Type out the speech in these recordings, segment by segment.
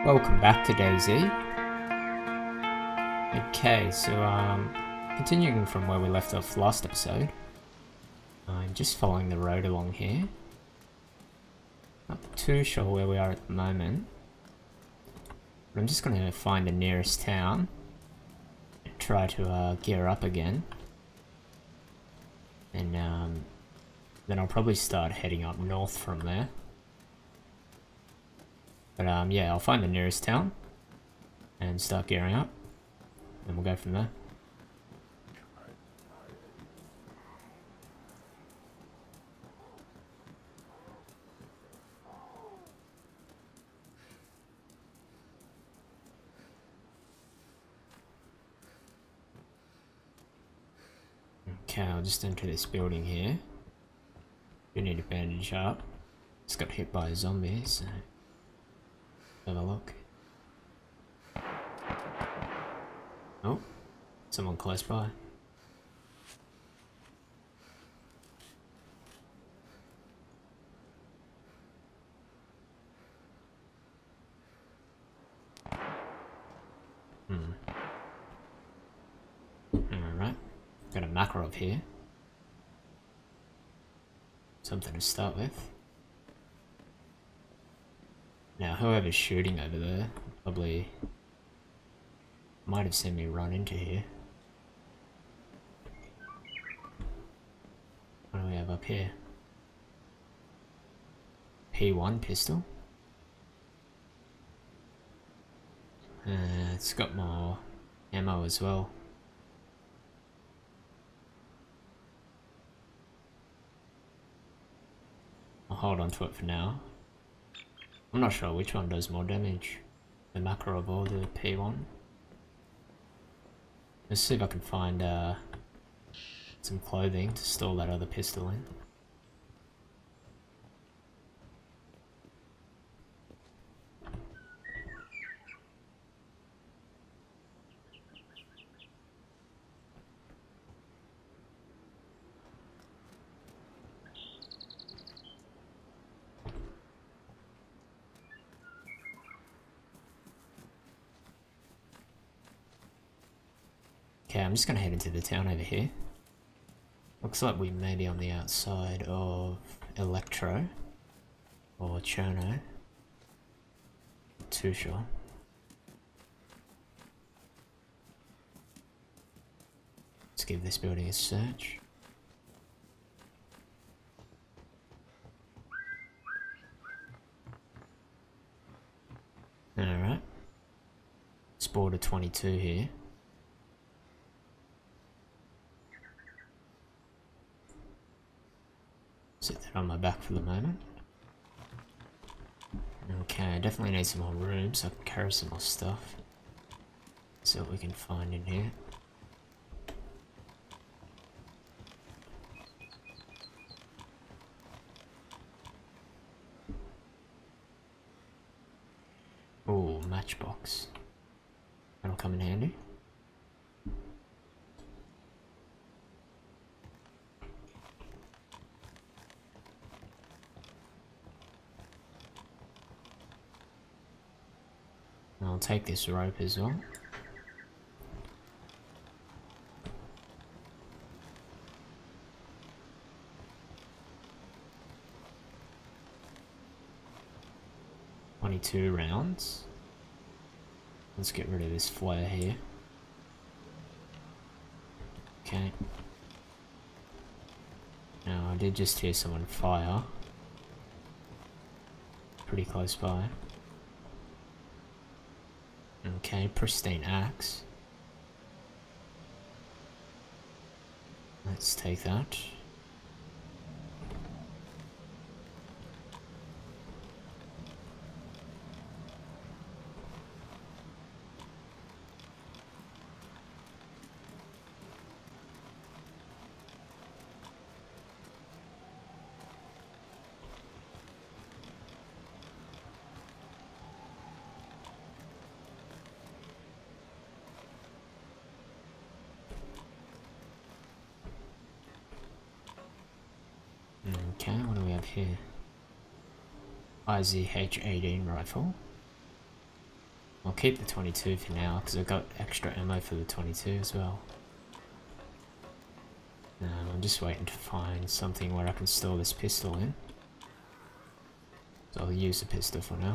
Welcome back to DayZ. Okay, so continuing from where we left off last episode, I'm just following the road along here. Not too sure where we are at the moment, but I'm just going to find the nearest town and try to gear up again, and then I'll probably start heading up north from there. But yeah, I'll find the nearest town and start gearing up, and we'll go from there. Okay, I'll just enter this building here. We need to bandage up. Just got hit by a zombie, so have a look. Oh, someone close by. Alright, got a Makarov here. Something to start with. Now, whoever's shooting over there probably might have seen me run into here. What do we have up here? P1 pistol. It's got more ammo as well. I'll hold on to it for now. I'm not sure which one does more damage, the Makarov or the P1. Let's see if I can find some clothing to store that other pistol in. Okay, I'm just gonna head into the town over here. Looks like we may be on the outside of Electro or Cherno. Not too sure. Let's give this building a search. Alright. Sport of 22 here. Sit that on my back for the moment. Okay, I definitely need some more room so I can carry some more stuff. See what we can find in here. Oh, matchbox. That'll come in handy. I'll take this rope as well. "22 rounds. Let's get rid of this flare here. Okay. Now I did just hear someone fire. Pretty close by. Okay, pristine axe. Let's take that. Okay, what do we have here? IZH-18 rifle. I'll keep the 22 for now, because I've got extra ammo for the 22 as well. I'm just waiting to find something where I can store this pistol in. So I'll use the pistol for now.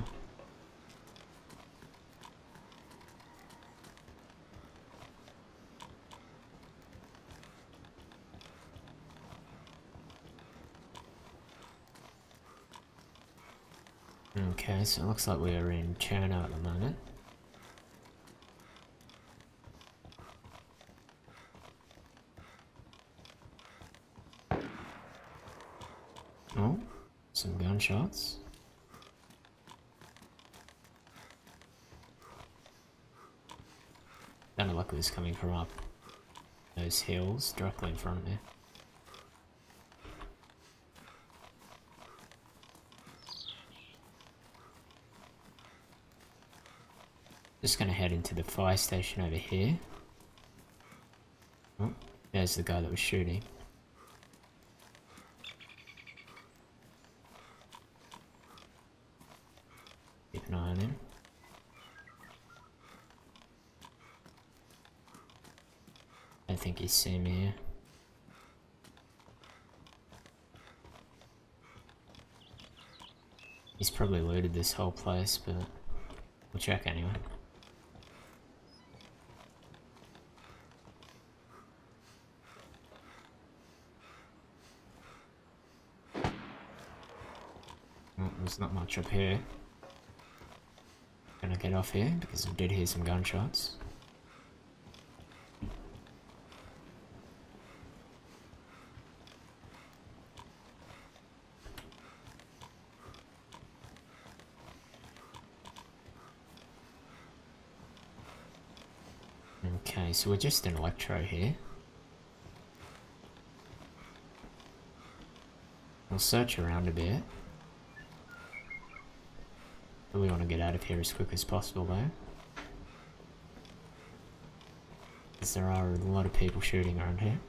Okay, so it looks like we're in Cherno at the moment. Oh, some gunshots. Sounded like it was coming from up those hills directly in front of me. Just gonna head into the fire station over here. Oh, there's the guy that was shooting. Keep an eye on him. I don't think he's seen me here. He's probably looted this whole place, but we'll check anyway. Well, there's not much up here. Gonna get off here because I did hear some gunshots. Okay, so we're just in Electro here. We'll search around a bit. We want to get out of here as quick as possible though. Because there are a lot of people shooting around here.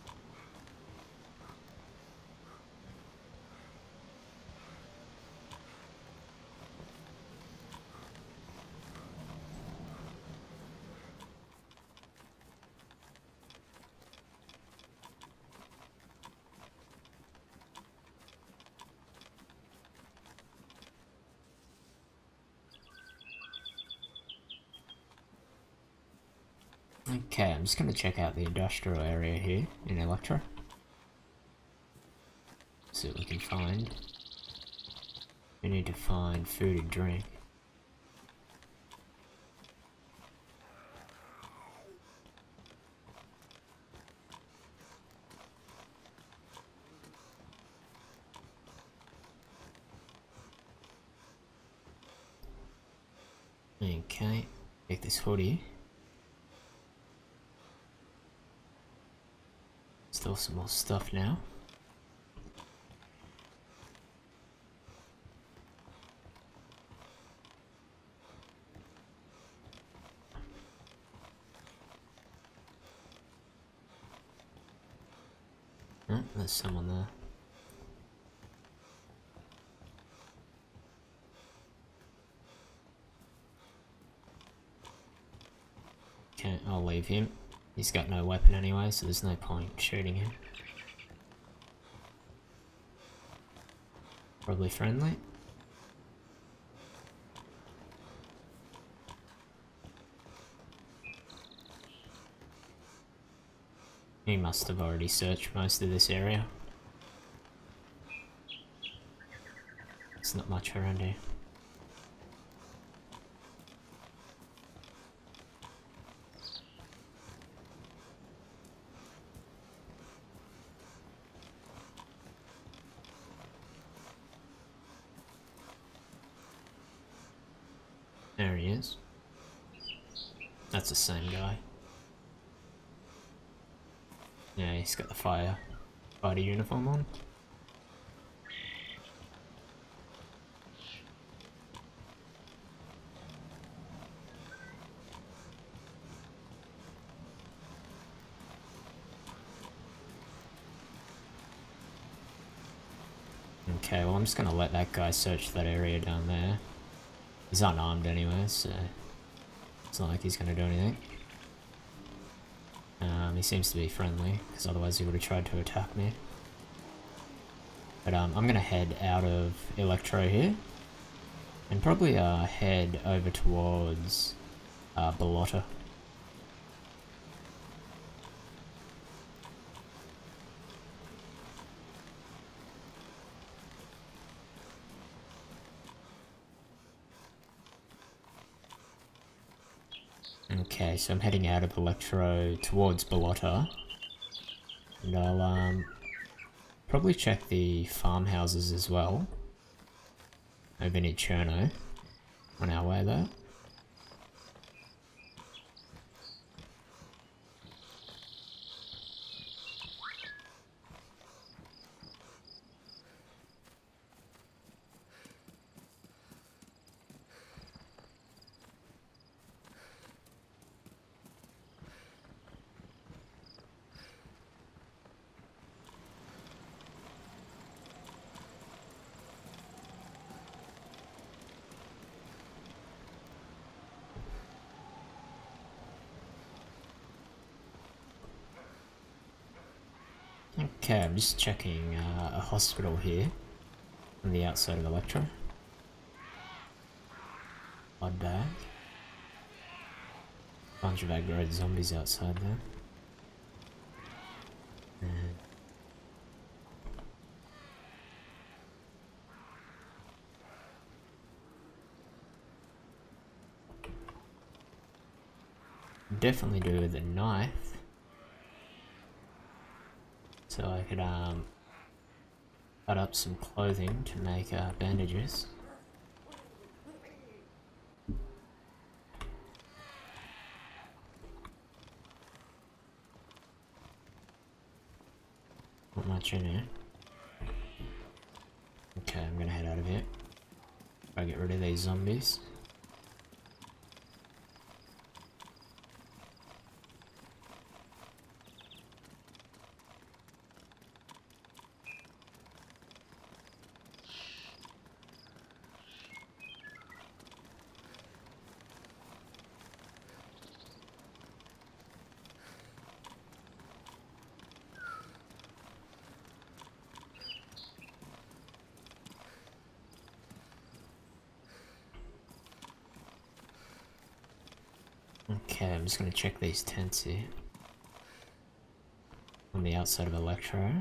Okay, I'm just going to check out the industrial area here in Electra. See what we can find. We need to find food and drink. Okay, take this hoodie. Still some more stuff now. Oh, there's someone there. Okay, I'll leave him. He's got no weapon anyway, so there's no point shooting him. Probably friendly. He must have already searched most of this area. There's not much around here. There he is. That's the same guy. Yeah, he's got the fighter uniform on. Okay, well I'm just gonna let that guy search that area down there. He's unarmed anyway, so It's not like he's gonna do anything. He seems to be friendly, because otherwise he would have tried to attack me. But I'm gonna head out of Electro here, and probably head over towards Balota. Okay, so I'm heading out of Electro towards Balota, and I'll probably check the farmhouses as well, over near Cherno, on our way there. Okay, I'm just checking a hospital here on the outside of Electro. Blood bag. Bunch of aggro zombies outside there. And definitely do with a knife. So I could cut up some clothing to make bandages. Not much in here. Okay, I'm gonna head out of here. Try to get rid of these zombies. Okay, I'm just gonna check these tents here. On the outside of Electro.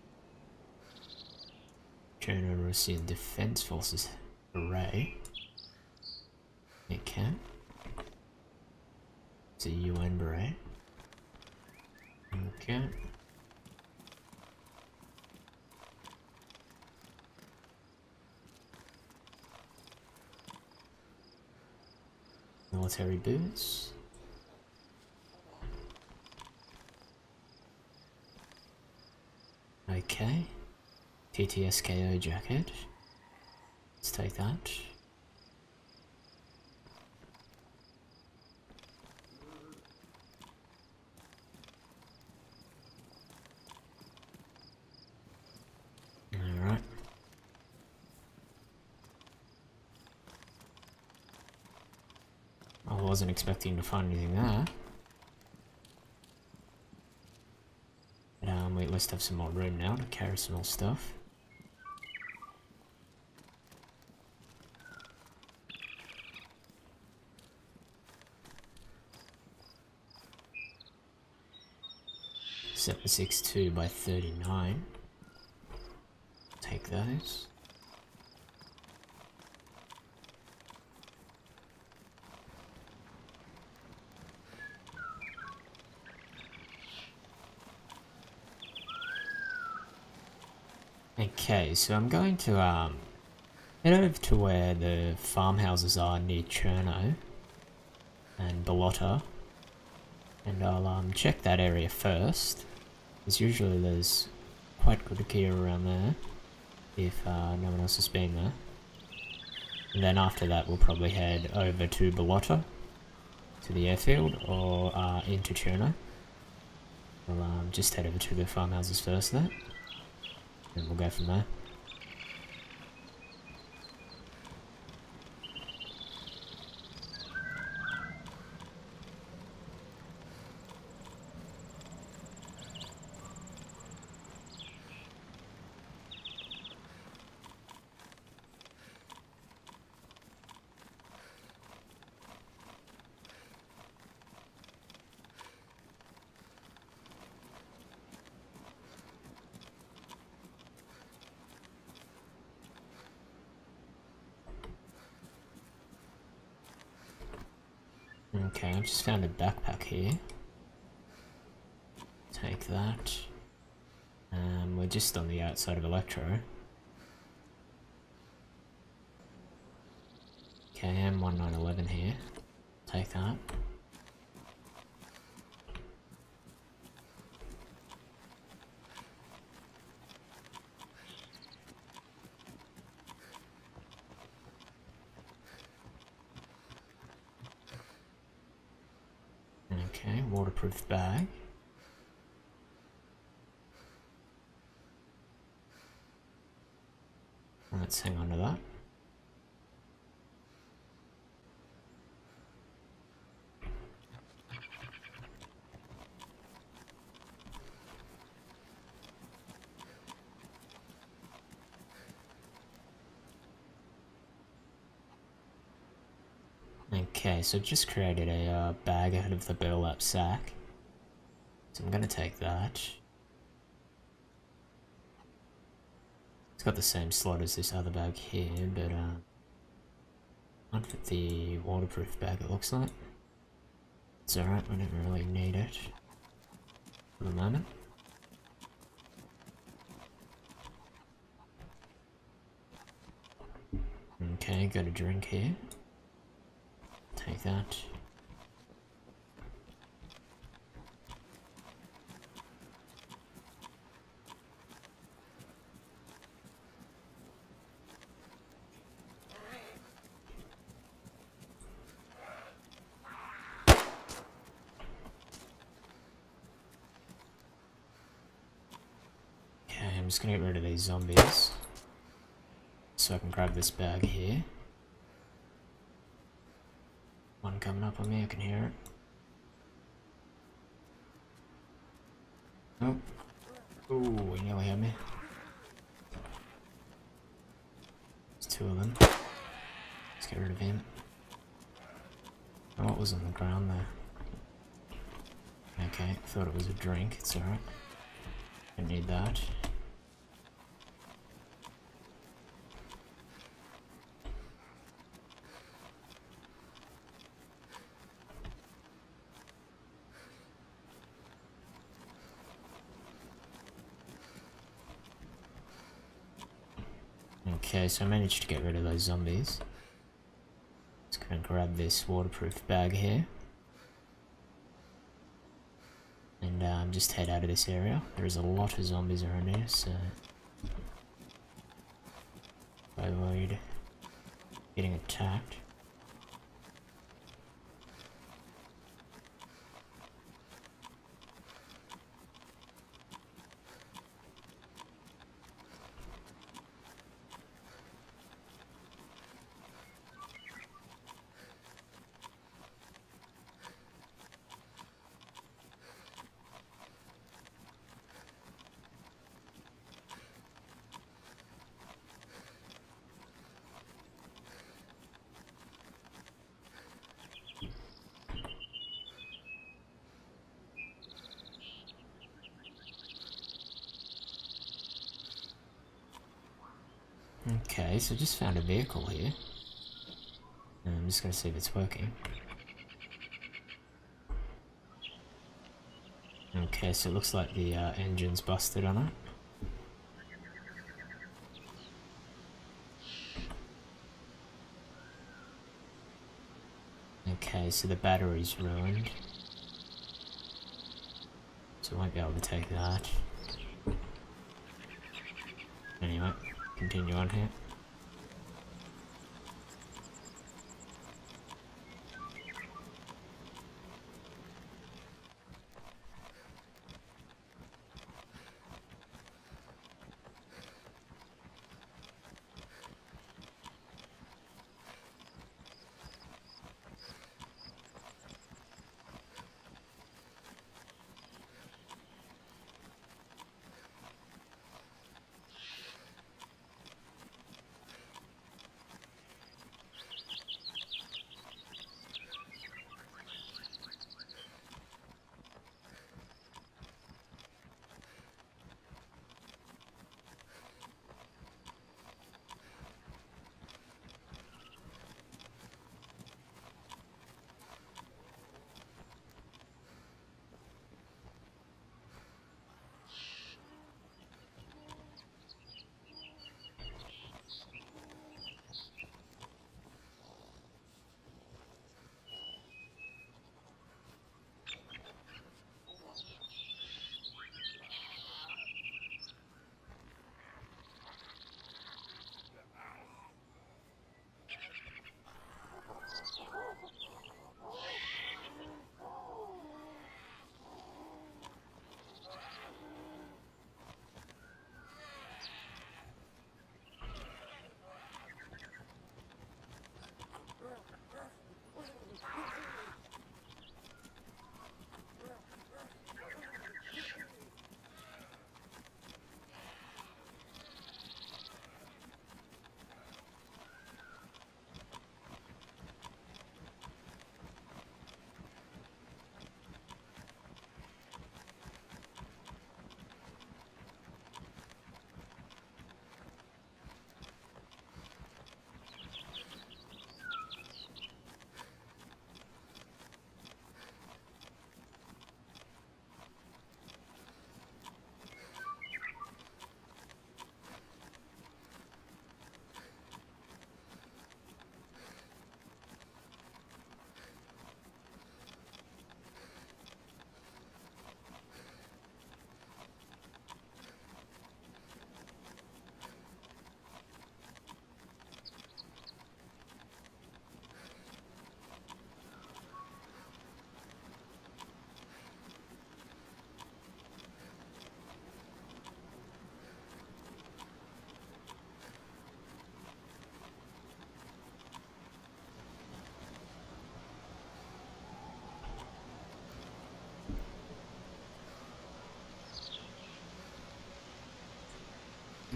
General Russian Defense Forces array. Okay. It's a UN beret. Okay. Military boots. Okay. TTSKO jacket. Let's take that. Alright. I wasn't expecting to find anything there. But we at least have some more room now to carry some more stuff. Set for 62 by 39. Take those. Okay, so I'm going to head over to where the farmhouses are near Cherno and Balota, and I'll check that area first, because usually there's quite good gear around there if no one else has been there. And then after that we'll probably head over to Balota, to the airfield, or into Cherno. We'll just head over to the farmhouses first there, and we'll go from there. Okay, I've just found a backpack here. Take that. We're just on the outside of Electro. Okay, M1911 here. Take that. Okay, waterproof bag. Let's hang on to that. Okay, so just created a bag out of the burlap sack. So I'm gonna take that. It's got the same slot as this other bag here, but not for the waterproof bag it looks like. It's alright, we don't really need it for the moment. Okay, got a drink here. Take that. Okay, I'm just gonna get rid of these zombies. So I can grab this bag here. One coming up on me, I can hear it. Oh. Ooh, he nearly had me. There's two of them. Let's get rid of him. Oh, what was on the ground there? Okay, thought it was a drink, it's alright. Don't need that. Okay, so I managed to get rid of those zombies. Just gonna grab this waterproof bag here. And just head out of this area. There's a lot of zombies around here, so avoid getting attacked. Okay, so just found a vehicle here. And I'm just gonna see if it's working. Okay, so it looks like the engine's busted on it. Okay, so the battery's ruined. So I won't be able to take that. Anyway, continue on here.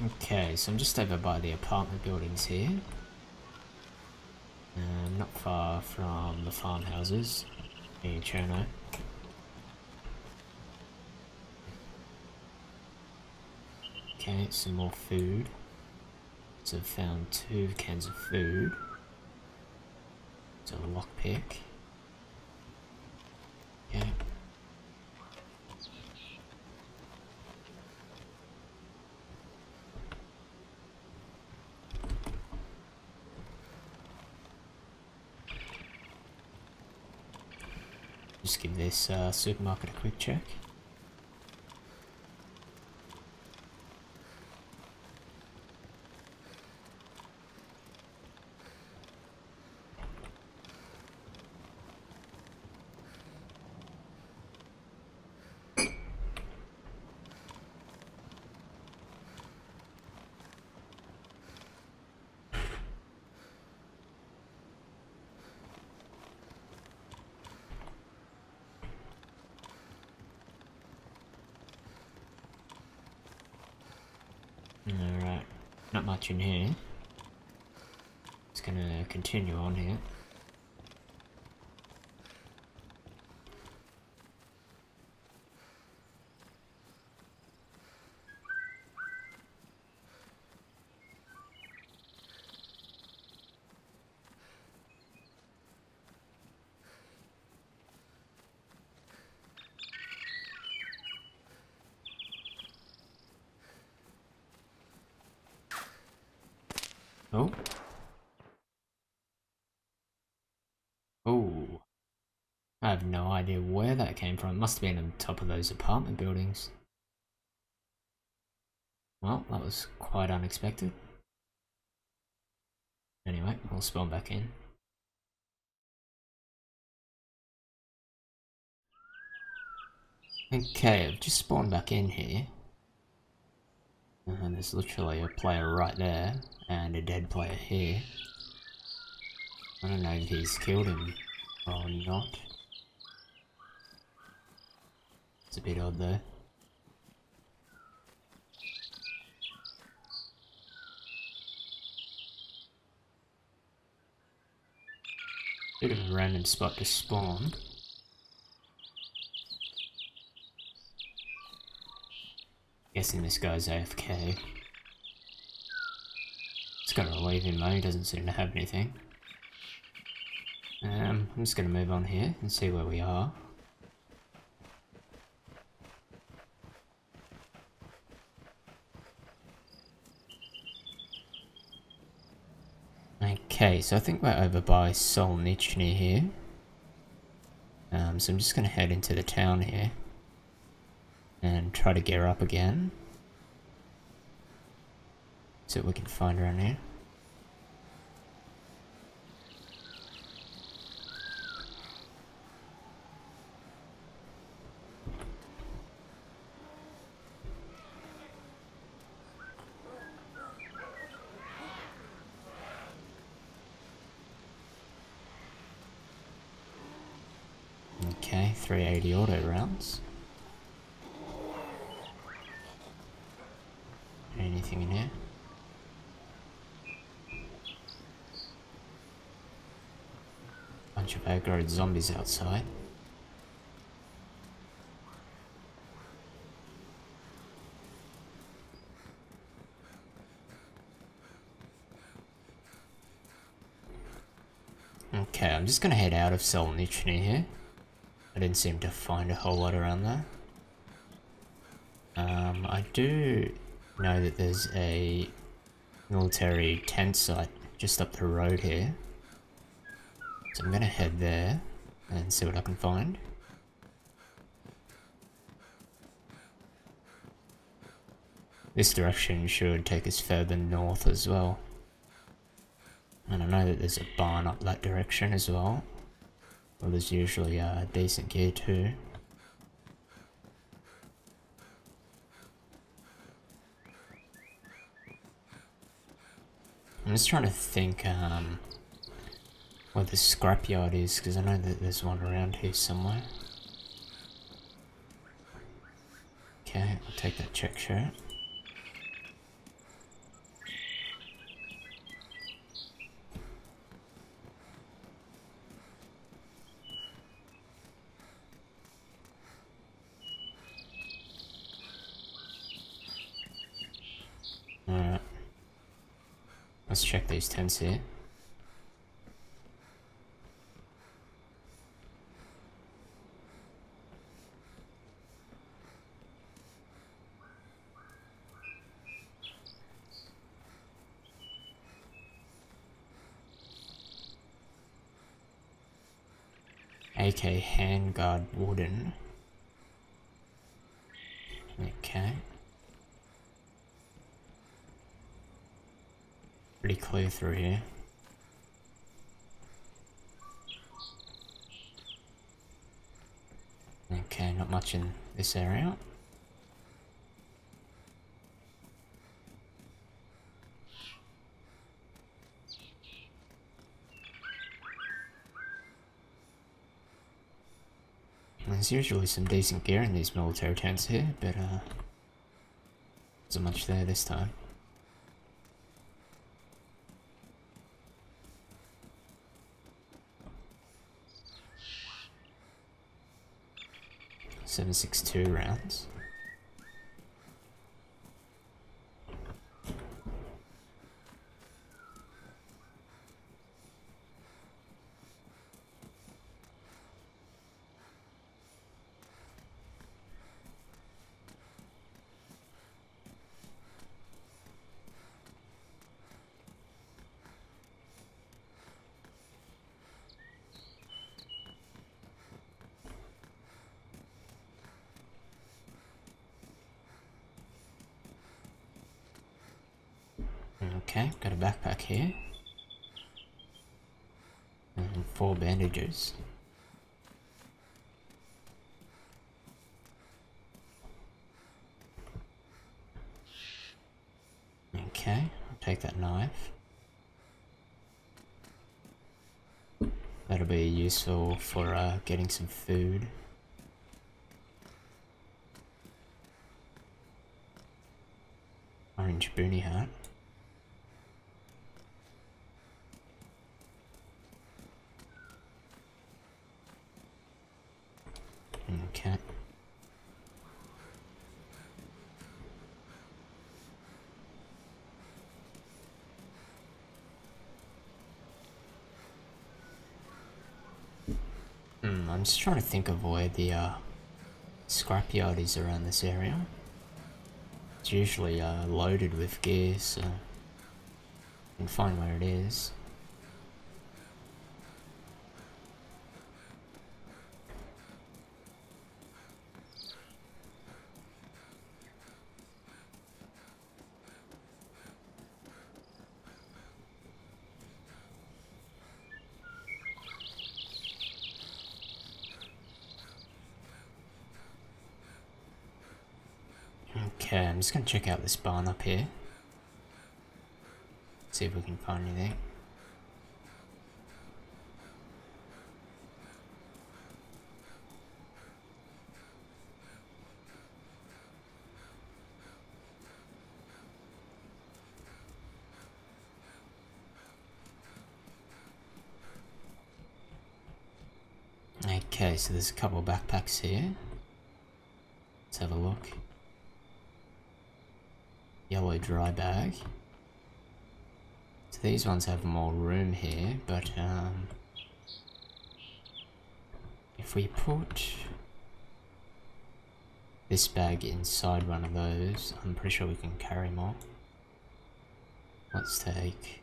Okay, so I'm just over by the apartment buildings here. Not far from the farmhouses near Cherno. Okay, some more food. So I've found 2 cans of food. It's a lockpick. Okay. Just give this supermarket a quick check. Alright, not much in here. Just gonna continue on here. Oh. Oh. I have no idea where that came from. It must have been on top of those apartment buildings. Well, that was quite unexpected. Anyway, I'll spawn back in. Okay, I've just spawned back in here. And there's literally a player right there, and a dead player here. I don't know if he's killed him or not. It's a bit odd though. Bit of a random spot to spawn. Guessing this guy's AFK. Just gotta leave him though, he doesn't seem to have anything. I'm just gonna move on here and see where we are. Okay, so I think we're over by Solnichny here. So I'm just gonna head into the town here and try to gear up again. See what we can find around here. Okay, 380 auto rounds. Anything in here? Bunch of aggroed zombies outside. Okay, I'm just gonna head out of Solnichny here. I didn't seem to find a whole lot around there. I do know that there's a military tent site just up the road here. So I'm gonna head there and see what I can find. This direction should take us further north as well. And I know that there's a barn up that direction as well. Well, there's usually decent gear too. I'm just trying to think where the scrapyard is, because I know that there's one around here somewhere. Okay, I'll take that check shirt. Let's check these tents here. AK handguard wooden. Okay. Pretty clear through here. Okay, not much in this area. There's usually some decent gear in these military tents here, but wasn't much there this time. .762 rounds. Okay, got a backpack here. And 4 bandages. Okay, I'll take that knife. That'll be useful for getting some food. Orange boonie hat. Okay. I'm just trying to think of where the scrapyard is around this area. It's usually loaded with gear, so I can find where it is. Okay, I'm just gonna check out this barn up here. See if we can find anything. Okay, so there's a couple of backpacks here. Let's have a look. Yellow dry bag. So these ones have more room here, but if we put this bag inside one of those, I'm pretty sure we can carry more. Let's take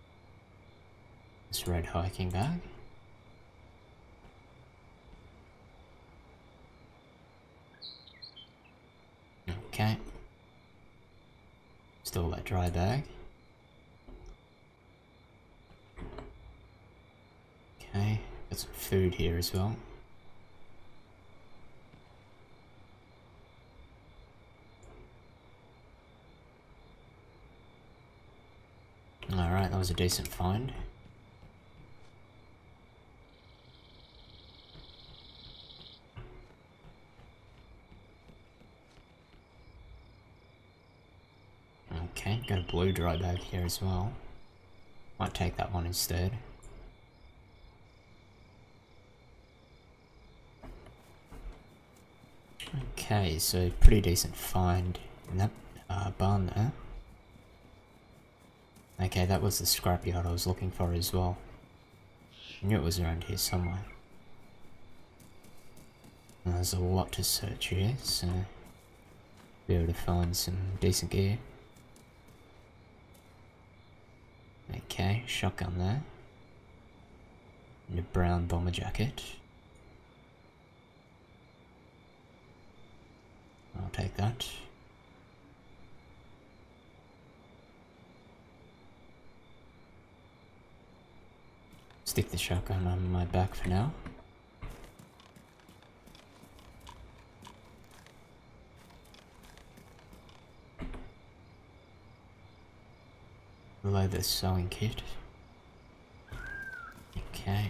this red hiking bag. Okay. Still that dry bag. Okay, got some food here as well. Alright, that was a decent find. Okay, got a blue dry bag here as well. Might take that one instead. Okay, so pretty decent find in that barn there. Okay, that was the scrapyard I was looking for as well. I knew it was around here somewhere. And there's a lot to search here, so be able to find some decent gear. Okay, shotgun there. And a brown bomber jacket. I'll take that. Stick the shotgun on my back for now. Below the sewing kit. Okay.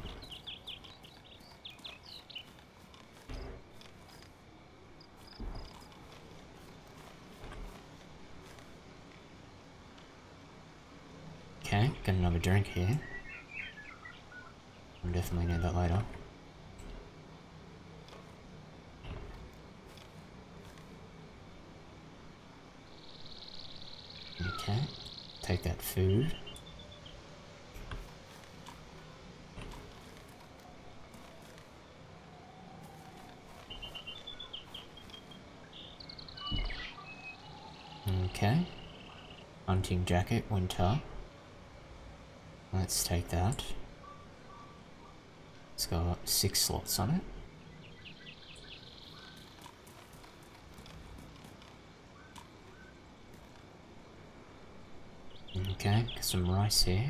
Okay, got another drink here. I'll definitely need that later. Okay, take that food. Okay, hunting jacket, winter. Let's take that. It's got 6 slots on it. Okay, got some rice here.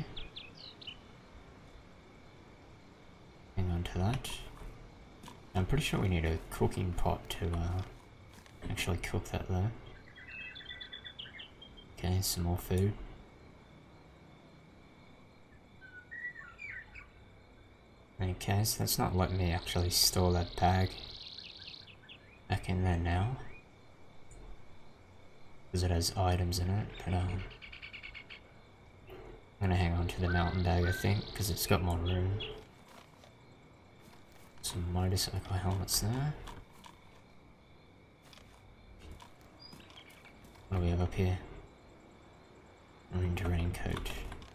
Hang on to that. I'm pretty sure we need a cooking pot to actually cook that though. Okay, some more food. Okay, so that's not letting me actually store that bag back in there now. Because it has items in it, but I'm gonna hang on to the mountain bag I think, because it's got more room. Some motorcycle helmets there. What do we have up here? Orange raincoat.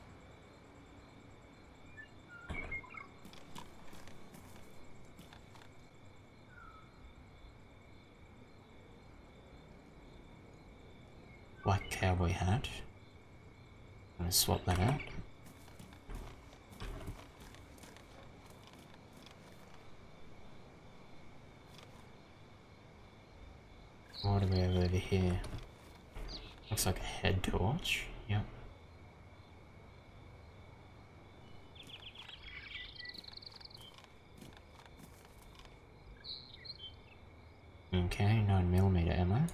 Black cowboy hat. I'm gonna swap that out. What do we have over here? Looks like a head torch. Yep. Okay, 9mm ammo.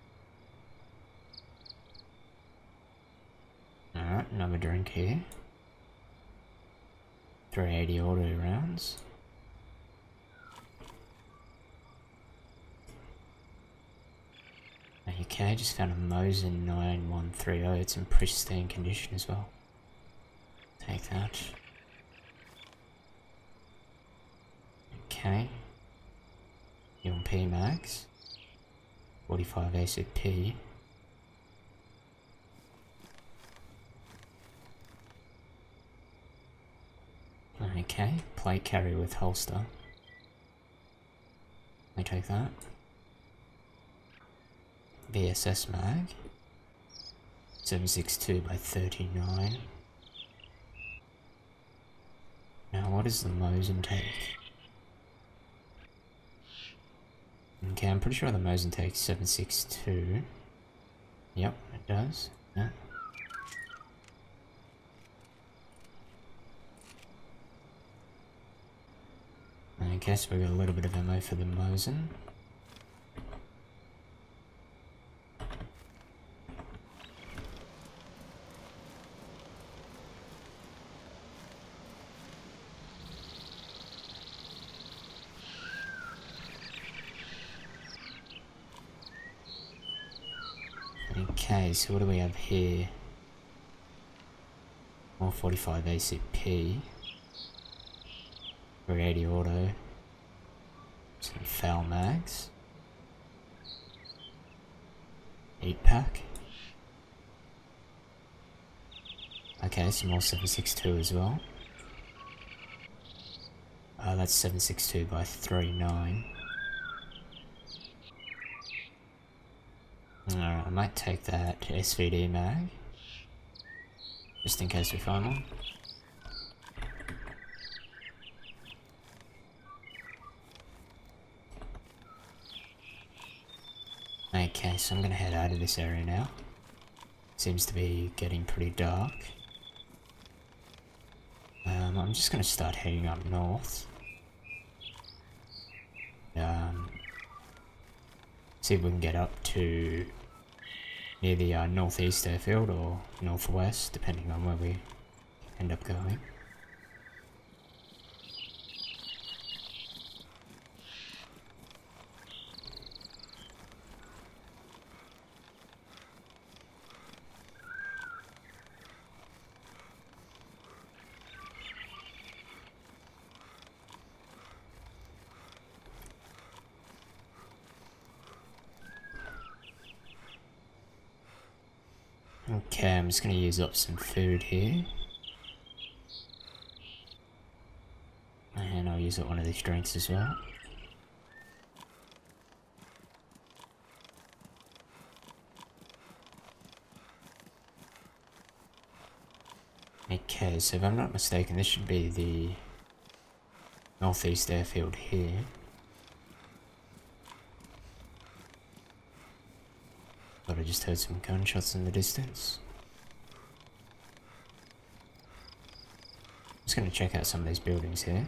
Alright, another drink here. 380 auto rounds. Okay, just found a Mosin 9130. It's in pristine condition as well. Take that. Okay. UMP mags. 45 ACP. Okay, plate carry with holster. Let me take that. VSS mag. 762 by 39. Now what does the Mosin take? Okay, I'm pretty sure the Mosin takes 762. Yep, it does. Yeah. Okay, so we got a little bit of ammo for the Mosin. Okay, so what do we have here? More 45 ACP. 380 auto. Some foul mags. 8 pack. Okay, some more 762 as well. That's 762 by 39. Alright, I might take that SVD mag, just in case we find one. Okay, so I'm gonna head out of this area now. Seems to be getting pretty dark. I'm just gonna start heading up north. See if we can get up to near the northeast airfield or northwest, depending on where we end up going. Okay, I'm just going to use up some food here. And I'll use up one of these drinks as well. Okay, so if I'm not mistaken, this should be the northeast airfield here. But I just heard some gunshots in the distance. Just gonna check out some of these buildings here.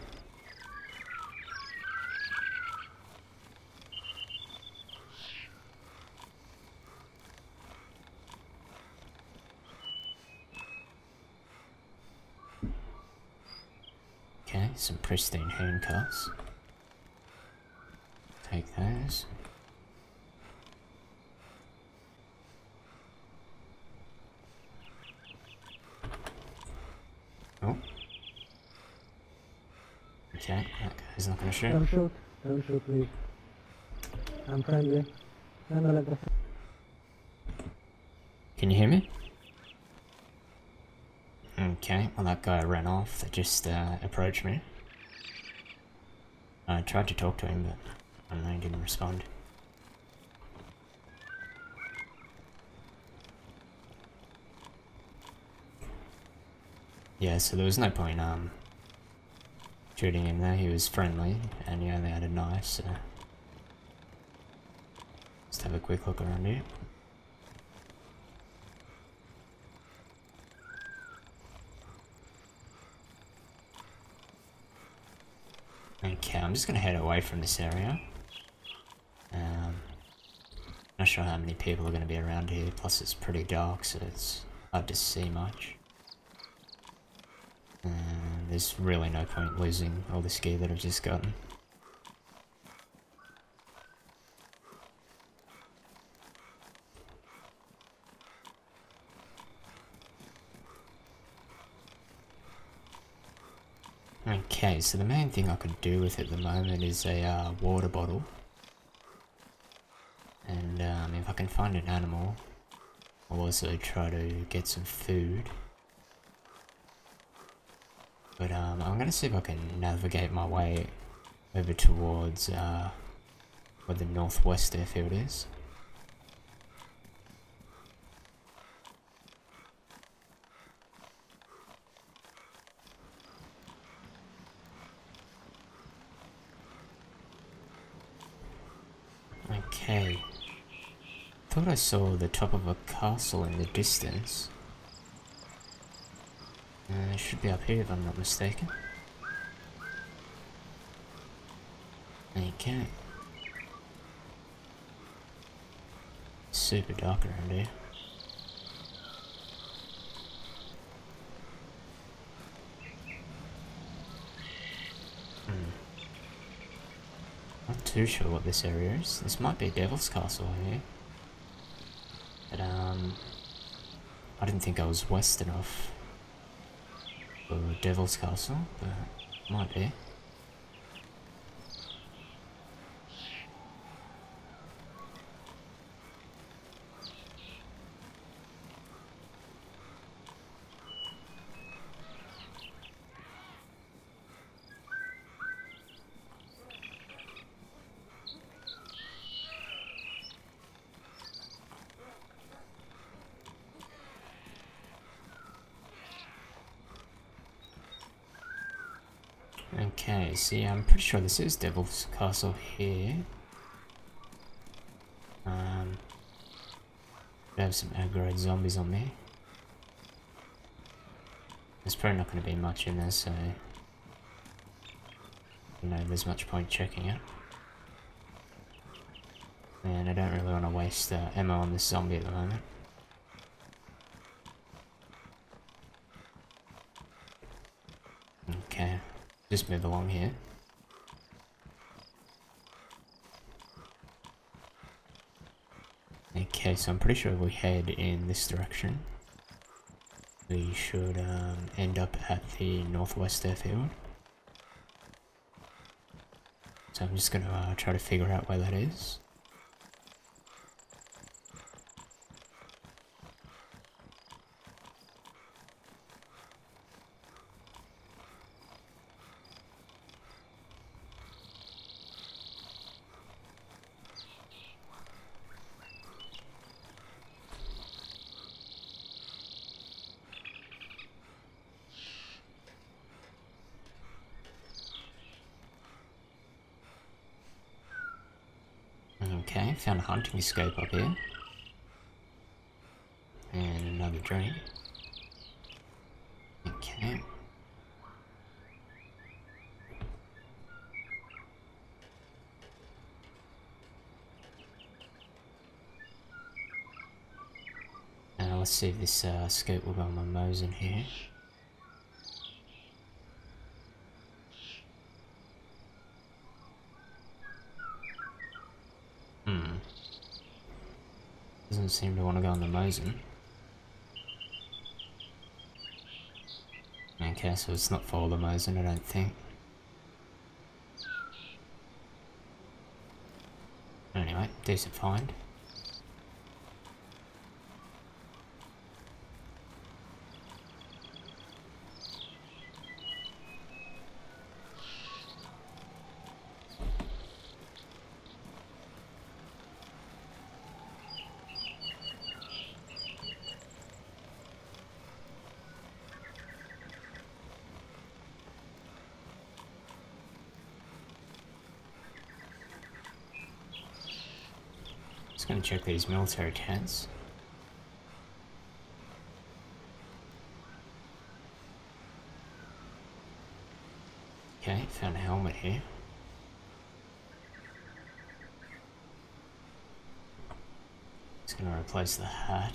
Okay, some pristine handcuffs. Take those. Oh. Okay, that guy's not gonna shoot. Don't shoot, please. I'm friendly. No, like that. Can you hear me? Okay, well that guy ran off, that just approached me. I tried to talk to him, but I don't know, he didn't respond. Yeah, so there was no point shooting him there. He was friendly and he only had a knife, so let's have a quick look around here. Okay, I'm just gonna head away from this area. Not sure how many people are gonna be around here, plus it's pretty dark, so it's hard to see much. There's really no point losing all this gear that I've just gotten. Okay, so the main thing I could do with it at the moment is a water bottle. And if I can find an animal, I'll also try to get some food. But I'm gonna see if I can navigate my way over towards where the northwest airfield is. Okay. Thought I saw the top of a castle in the distance. It should be up here if I'm not mistaken. Okay. Super dark around here. Not too sure what this area is. This might be Devil's Castle here. But I didn't think I was west enough for Devil's Castle, but might be. Okay, see, I'm pretty sure this is Devil's Castle here. We have some aggroed zombies on me. There's probably not going to be much in there, so you know, there's much point checking it. And I don't really want to waste ammo on this zombie at the moment. Okay, just move along here. Okay, so I'm pretty sure if we head in this direction, we should end up at the northwest airfield. So I'm just going to try to figure out where that is. Okay, found a hunting scope up here. And another drink. Okay. Let's see if this scope will go on my Mosin here. Doesn't seem to want to go on the Mosin. Okay, so it's not for the Mosin, I don't think. Anyway, decent find. Just gonna check these military tents. Okay, found a helmet here. Just gonna replace the hat.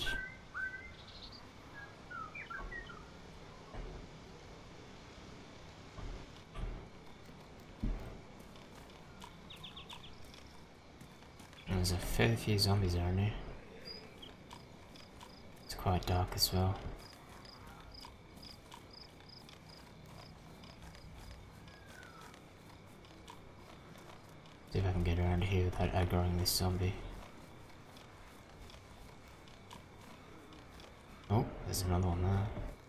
There's a fair few zombies around here. It's quite dark as well. See if I can get around here without aggroing this zombie. Oh, there's another one there.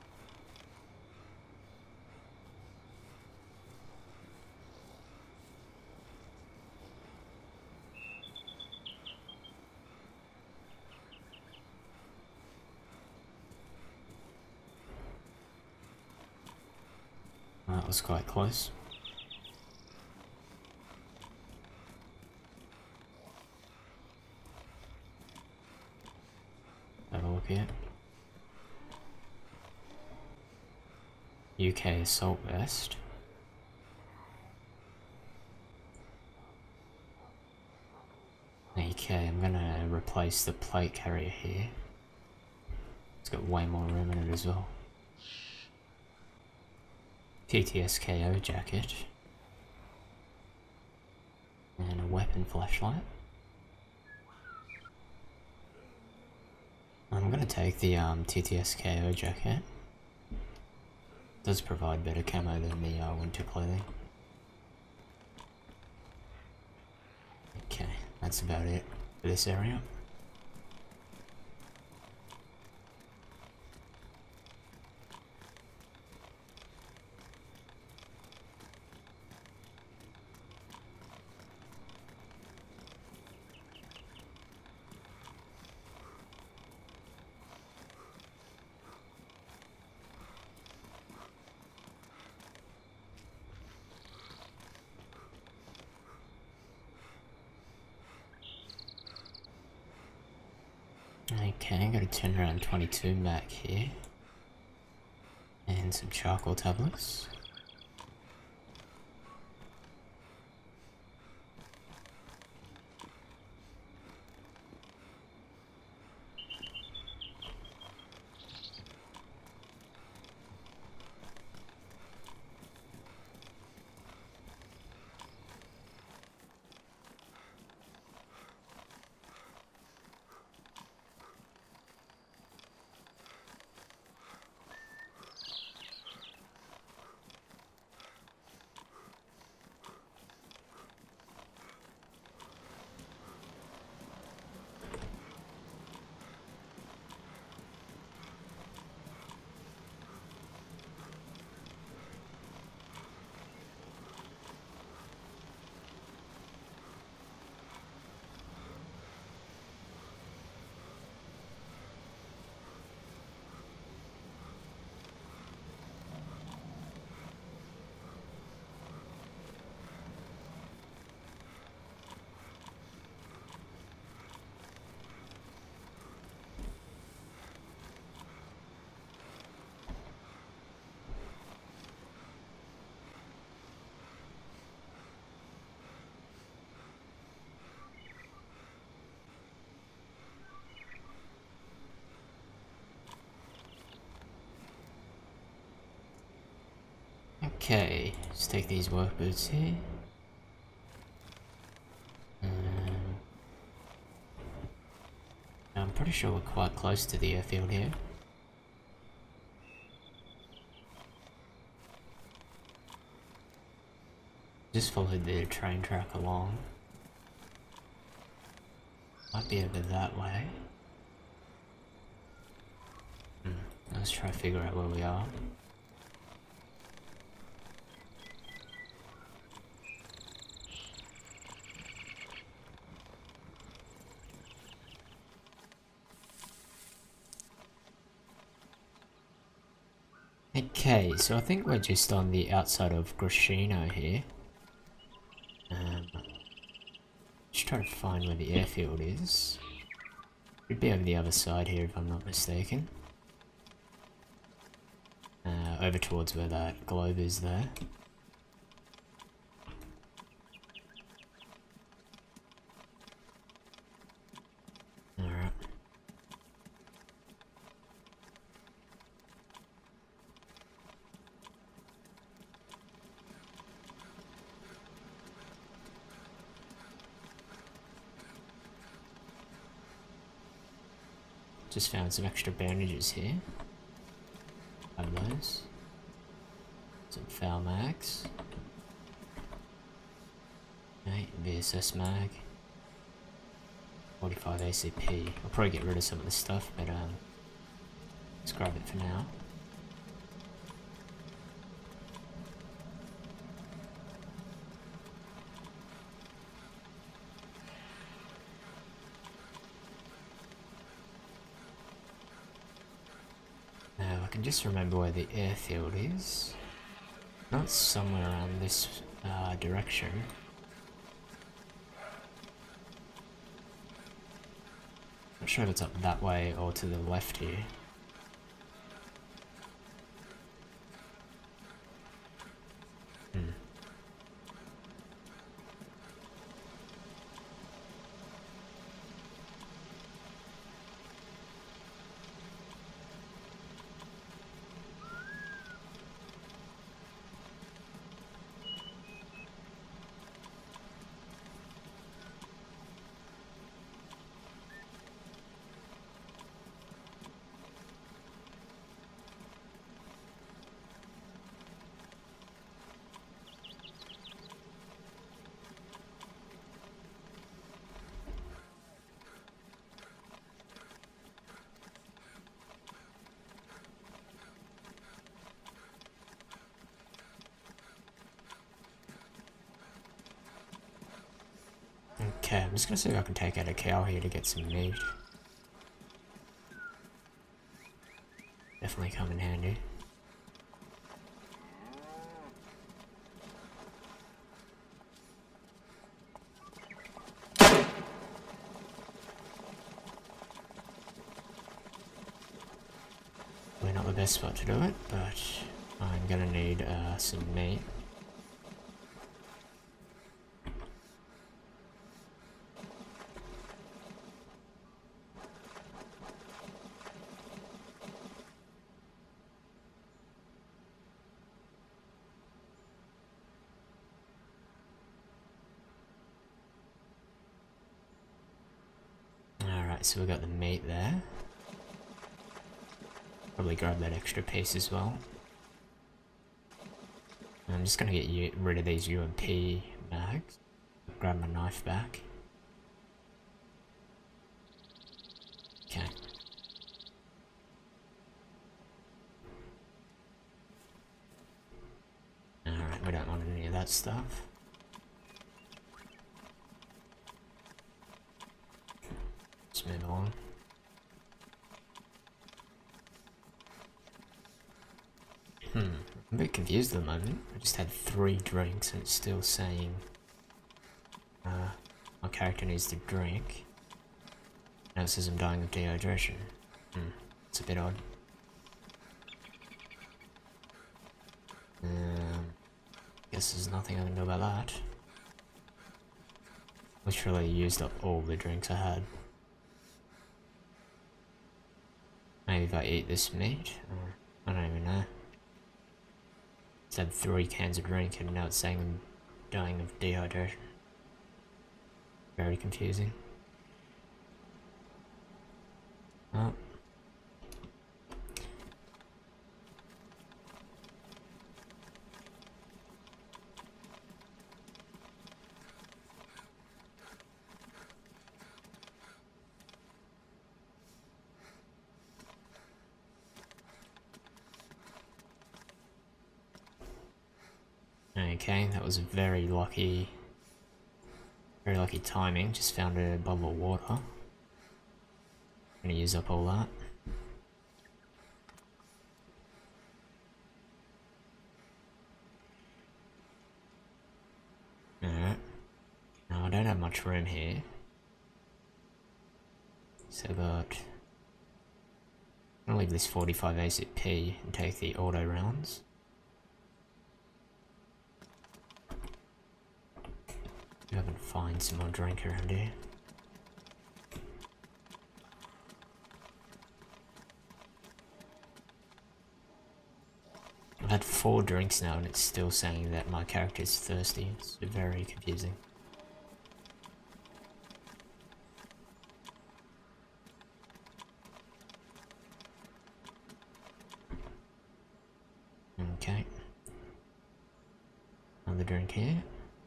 That was quite close. Have a look here. UK assault vest. Okay, I'm gonna replace the plate carrier here. It's got way more room in it as well. TTSKO jacket. And a weapon flashlight. I'm gonna take the TTSKO jacket. Does provide better camo than the winter clothing. Okay, that's about it for this area. Okay, got a turnaround 22 back here. And some charcoal tablets. Okay, let's take these work boots here. I'm pretty sure we're quite close to the airfield here. Just followed the train track along. Might be over that way. Let's try to figure out where we are. Okay, so I think we're just on the outside of Grashino here. Just try to find where the airfield is. Should be over the other side here if I'm not mistaken. Over towards where that globe is there. Alright. Just found some extra bandages here. Have those. Some foul mags. Okay, VSS mag. 45 ACP. I'll probably get rid of some of this stuff, but let's grab it for now. Now I can just remember where the airfield is. Not somewhere around this direction. Not sure if it's up that way or to the left here. Okay, I'm just gonna see if I can take out a cow here to get some meat. Definitely come in handy. best spot to do it, but I'm gonna need some meat. Alright, so we got the meat there. Probably grab that extra piece as well. I'm just gonna get rid of these UMP mags. Grab my knife back. Okay. Alright, we don't want any of that stuff. Let's move on. I'm a bit confused at the moment. I just had 3 drinks and it's still saying my character needs to drink. Now it says I'm dying of dehydration. It's a bit odd. Guess there's nothing I can do about that. Literally used up all the drinks I had. Maybe if I eat this meat? I don't even know. It's had 3 cans of drink and now it's saying I'm dying of dehydration. Very confusing. Oh. Okay, that was very lucky timing. Just found a bottle of water. Gonna use up all that. Alright. Now I don't have much room here. So I'm gonna leave this 45 ACP and take the auto rounds. I can find some more drink around here. I've had 4 drinks now and it's still saying that my character is thirsty. It's very confusing. Okay. Another drink here.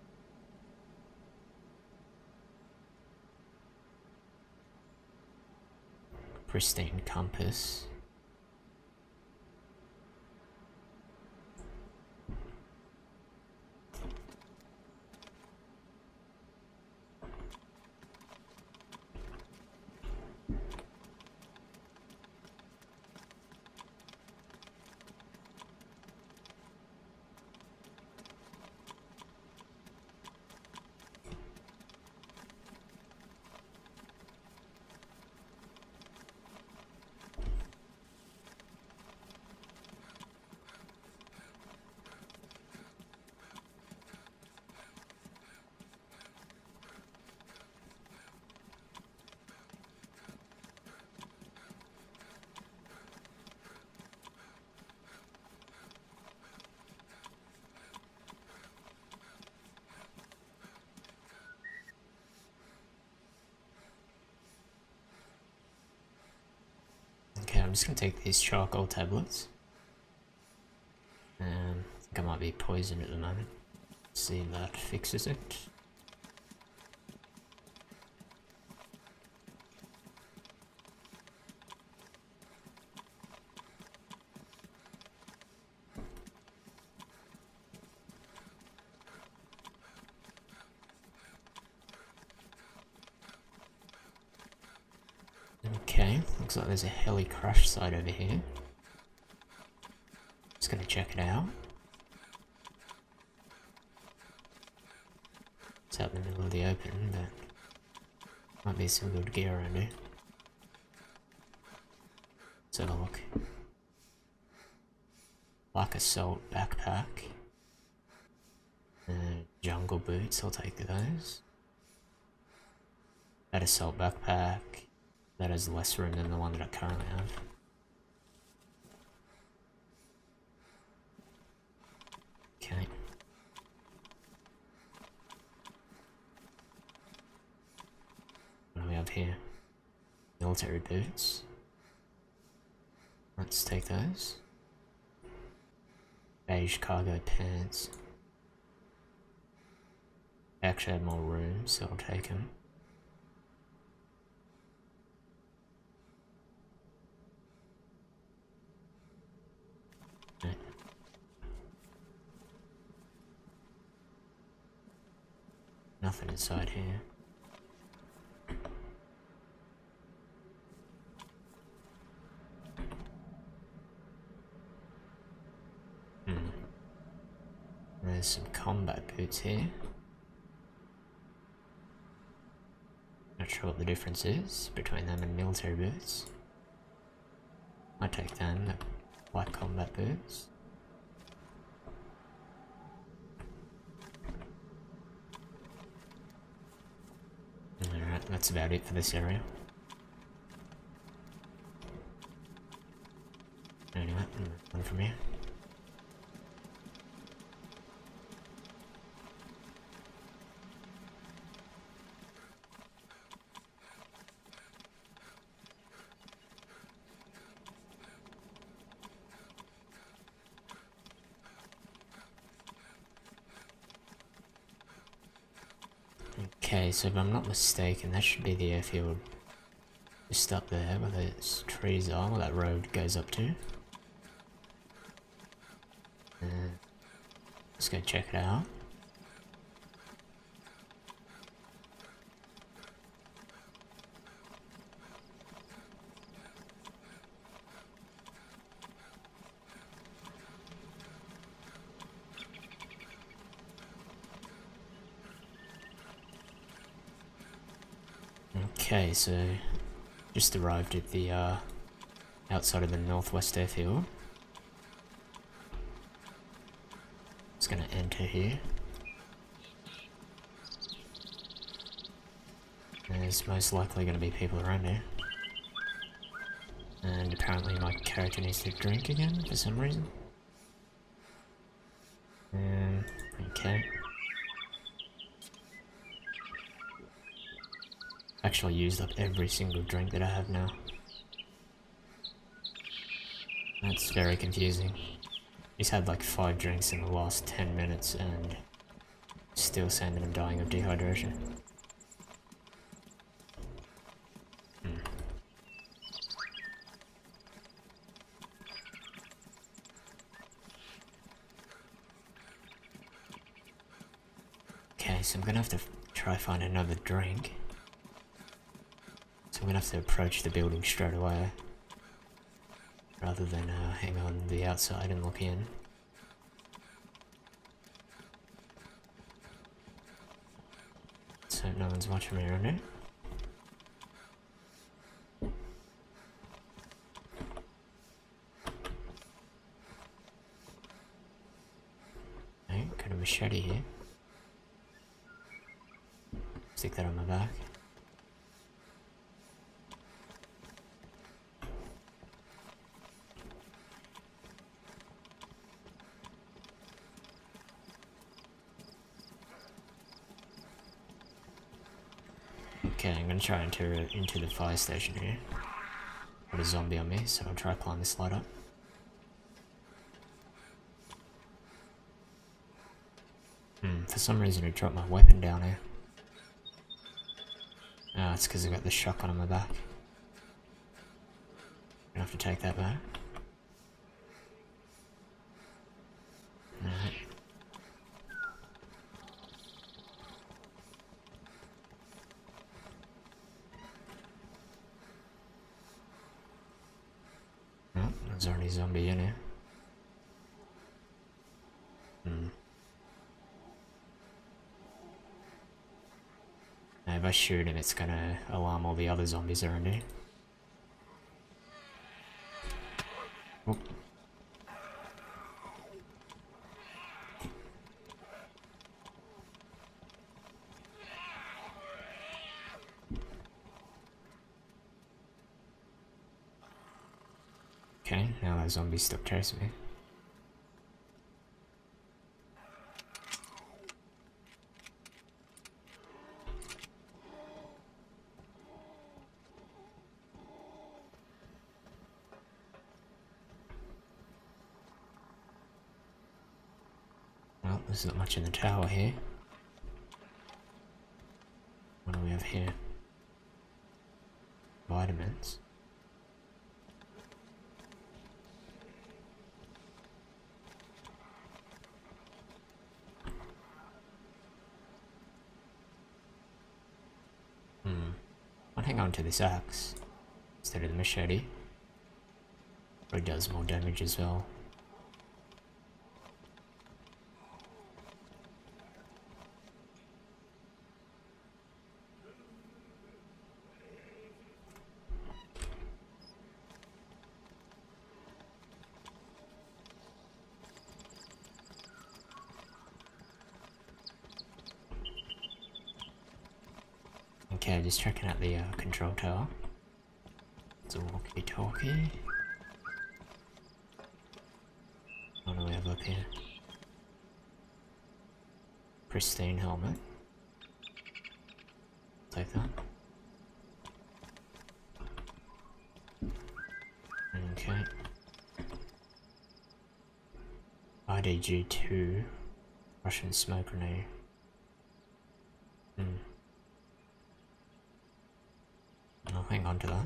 Pristine compass. Okay, I'm just gonna take these charcoal tablets. I think I might be poisoned at the moment. See if that fixes it. Okay, looks like there's a heli crash site over here. Just gonna check it out. It's out in the middle of the open, but might be some good gear around here. Let's have a look. Black Assault backpack. Jungle boots, I'll take those. That Assault backpack. That has less room than the one that I currently have. Okay. What do we have here? Military boots. Let's take those. Beige cargo pants. I actually have more room, so I'll take them. Right. Nothing inside here. There's some combat boots here. Not sure what the difference is between them and military boots. I take them, the white combat boots. Alright, that's about it for this area. Anyway, one from here. Okay, so if I'm not mistaken, that should be the airfield just up there where those trees are, where that road goes up to. Let's go check it out. Okay, so just arrived at the outside of the Northwest Airfield. Just gonna enter here. There's most likely gonna be people around here. And apparently my character needs to drink again for some reason. Okay. Actually used up every single drink that I have now. That's very confusing. He's had like 5 drinks in the last 10 minutes and still saying that I'm dying of dehydration. Okay, so I'm gonna have to try find another drink. So I'm gonna have to approach the building straight away, rather than hang on the outside and look in. Let's hope no one's watching me around here. Okay, got a machete here. Stick that on my back. Okay, I'm gonna try and enter into the fire station here. Got a zombie on me, so I'll try to climb this ladder. For some reason I dropped my weapon down here. Ah, it's because I got the shotgun on my back. Gonna have to take that back. Alright. Oh, there's already a zombie in here. Now if I shoot him, it's gonna alarm all the other zombies around here. Oh. Okay, now that zombie's stuck chasing me. Well, there's not much in the tower here. What do we have here? Vitamins. I'll hang on to this axe instead of the machete. It does more damage as well. Okay, just checking out the control tower. It's a walkie-talkie. What do we have up here? Pristine helmet. Take that. Okay. IDG-2. Russian smoke grenade. I'll hang on to that.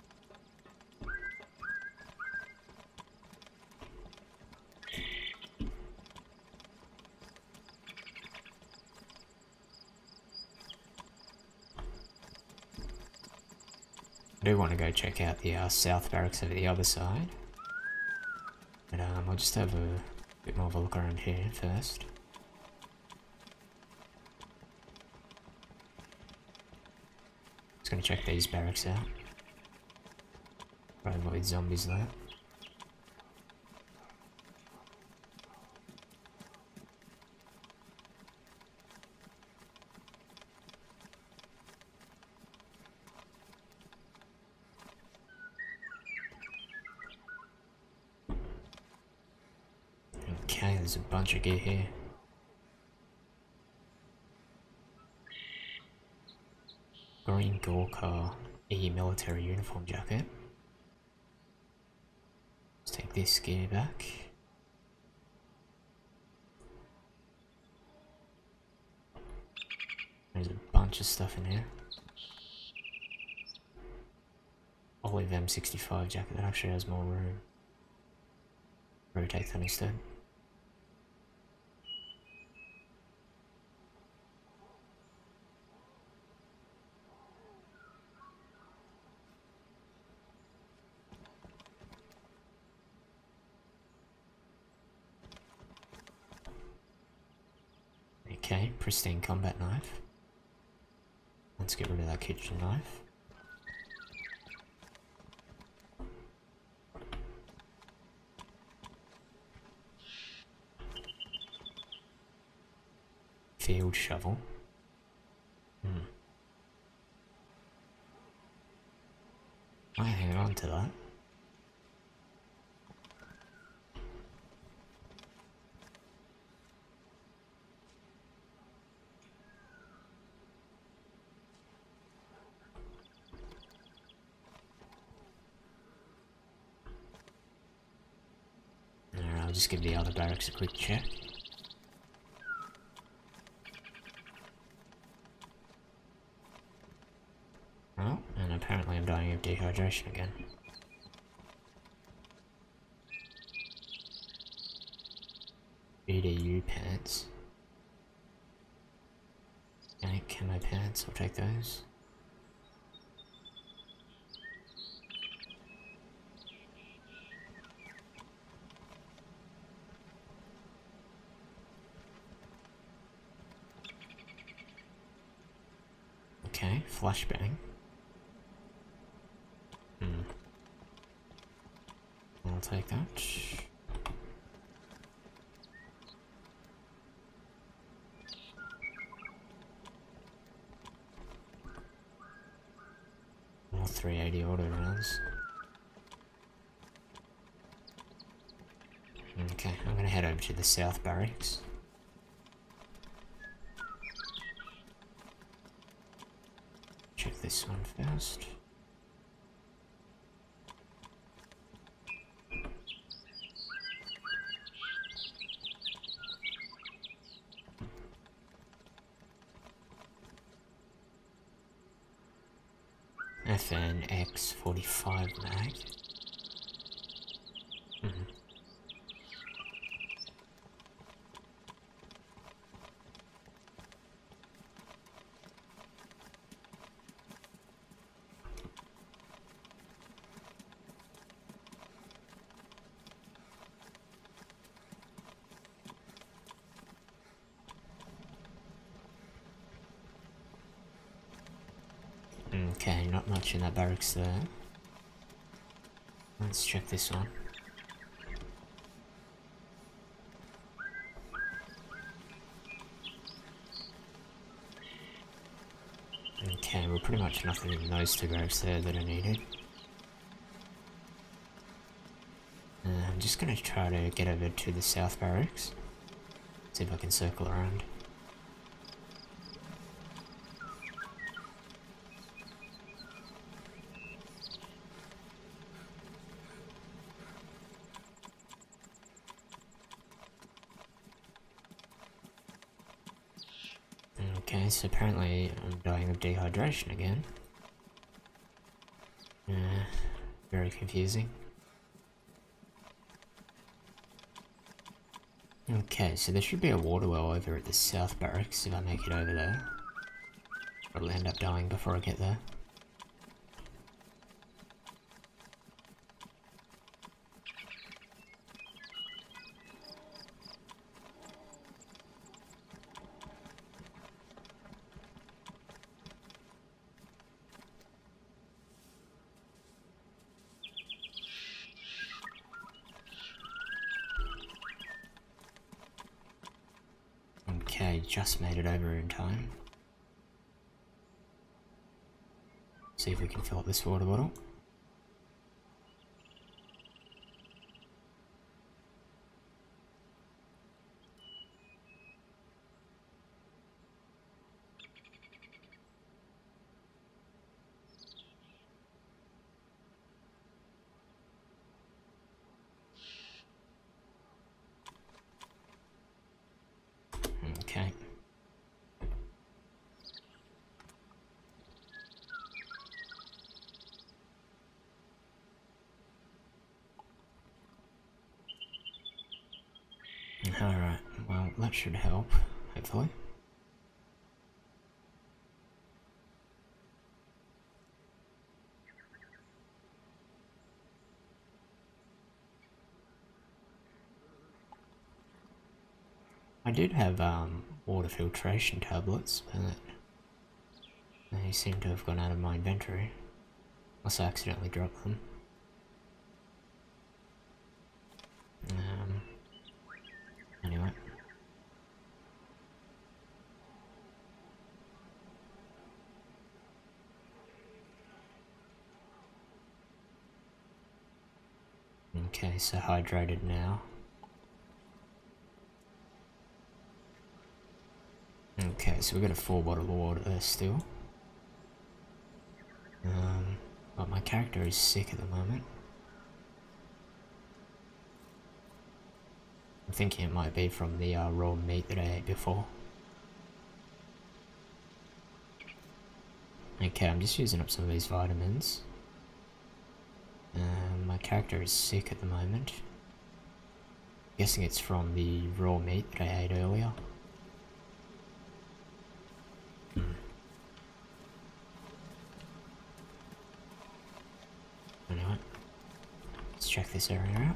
I do want to go check out the south barracks over the other side. But I'll just have a bit more of a look around here first. Just gonna check these barracks out. Try to avoid zombies there. Okay, there's a bunch of gear here. Green Gorka E military uniform jacket. Let's take this gear back. There's a bunch of stuff in here. Olive M65 jacket, that actually has more room. Rotate that instead. Okay, pristine combat knife. Let's get rid of that kitchen knife. Field shovel. I hang on to that. Alright, I'll just give the other barracks a quick check. Oh, and apparently I'm dying of dehydration again. BDU pants. Okay, camo pants, I'll take those. Okay, flashbang. I'll take that. More 380 auto rounds. over to the south barracks. Check this one first. FNX 45 mag. Okay, not much in that barracks there. Let's check this one. Okay, well pretty much nothing in those two barracks there that I needed. I'm just gonna try to get over to the south barracks. See if I can circle around. Okay, so apparently I'm dying of dehydration again. Very confusing. Okay, so there should be a water well over at the south barracks if I make it over there. Probably end up dying before I get there. Okay, just made it over in time. See if we can fill up this water bottle. Okay. Alright, well that should help, hopefully. I did have water filtration tablets, but they seem to have gone out of my inventory. Unless I accidentally dropped them. Anyway. Okay, so hydrated now. Okay, so we've got a full bottle of water there still. But my character is sick at the moment. I'm thinking it might be from the raw meat that I ate before. Okay, I'm just using up some of these vitamins. My character is sick at the moment. Guessing it's from the raw meat that I ate earlier. Anyway, let's check this area out.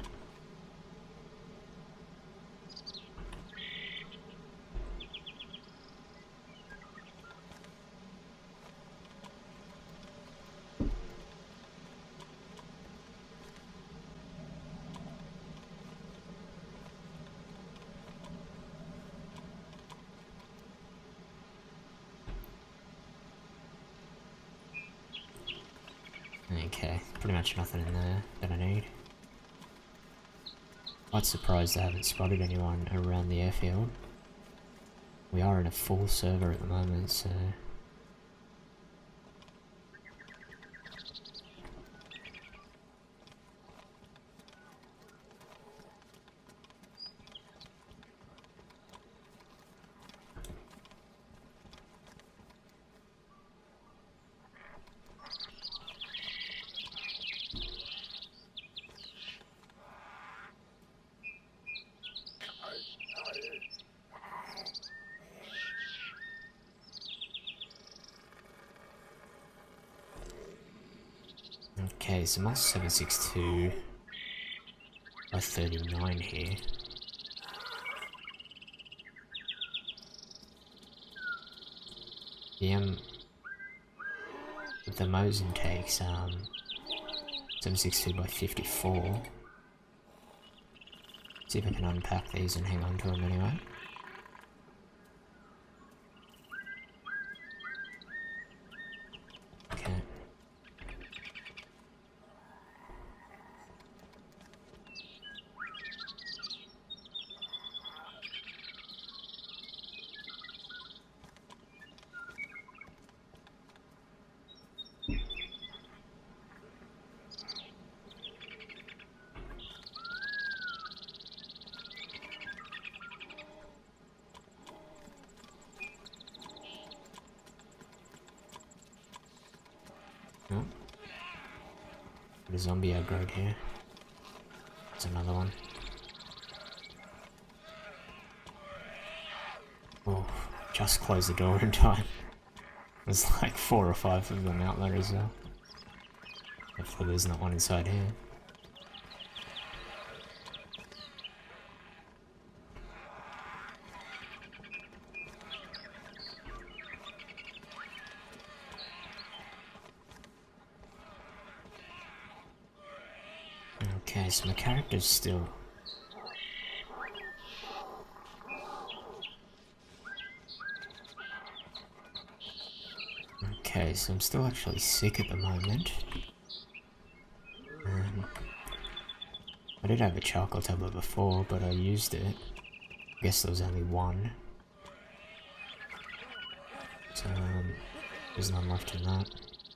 Okay, pretty much nothing in there that I need. Quite surprised I haven't spotted anyone around the airfield. We are in a full server at the moment, so... Okay, so my 762 by 39 here. The Mosin takes 762 by 54. See if I can unpack these and hang on to them anyway. Okay. Oh. The zombie aggroed here. There's another one. Oh, just closed the door in time. There's like 4 or 5 of them out there as well. Hopefully there's not one inside here. Okay, so my character's still... Okay, so I'm still actually sick at the moment. I did have a charcoal tablet before, but I used it. I guess there was only one. So, there's none left in that.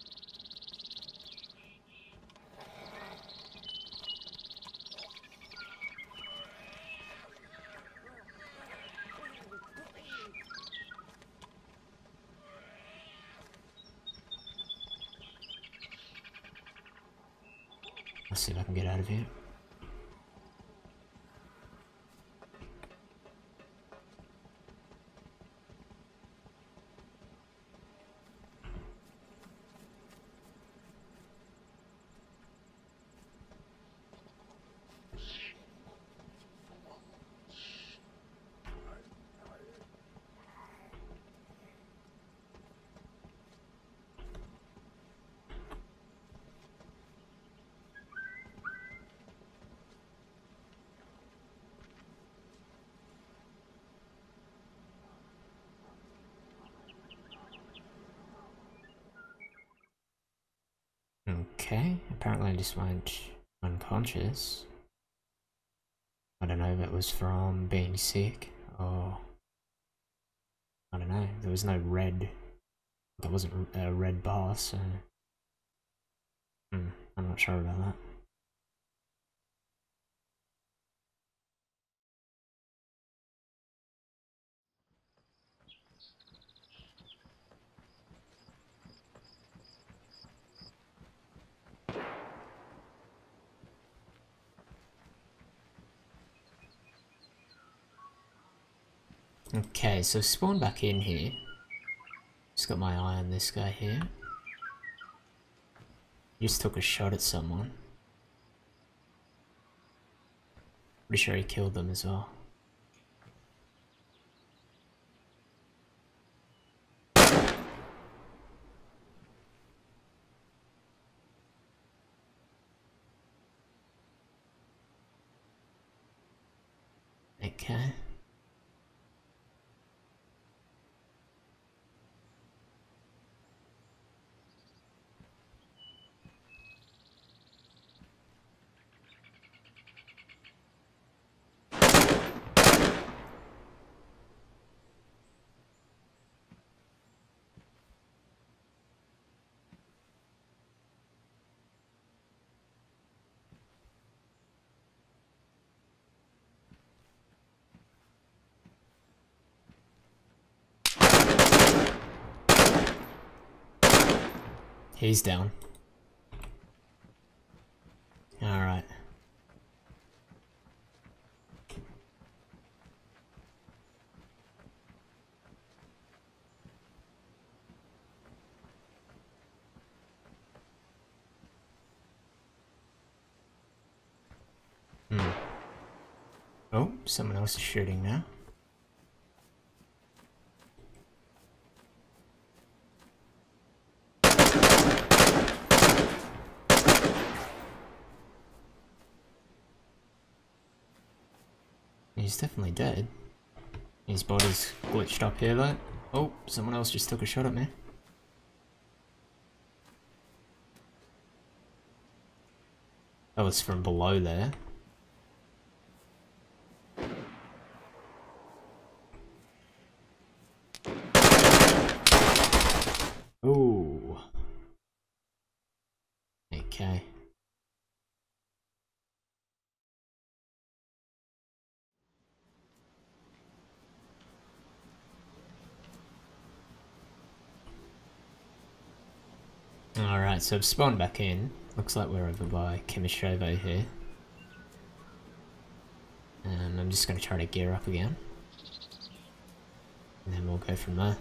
Let's see if I can get out of here. Okay, apparently I just went unconscious. I don't know if it was from being sick or... I don't know, there was no red... There wasn't a red bar, so... I'm not sure about that. Okay, so spawn back in here. Just got my eye on this guy here. He just took a shot at someone. Pretty sure he killed them as well. Okay. He's down. Alright. Oh, someone else is shooting now. He's definitely dead. His body's glitched up here though. Oh, someone else just took a shot at me. That was from below there. Ooh. Okay. Alright, so I've spawned back in. Looks like we're over by Kimishovo here. I'm just going to try to gear up again. And then we'll go from there.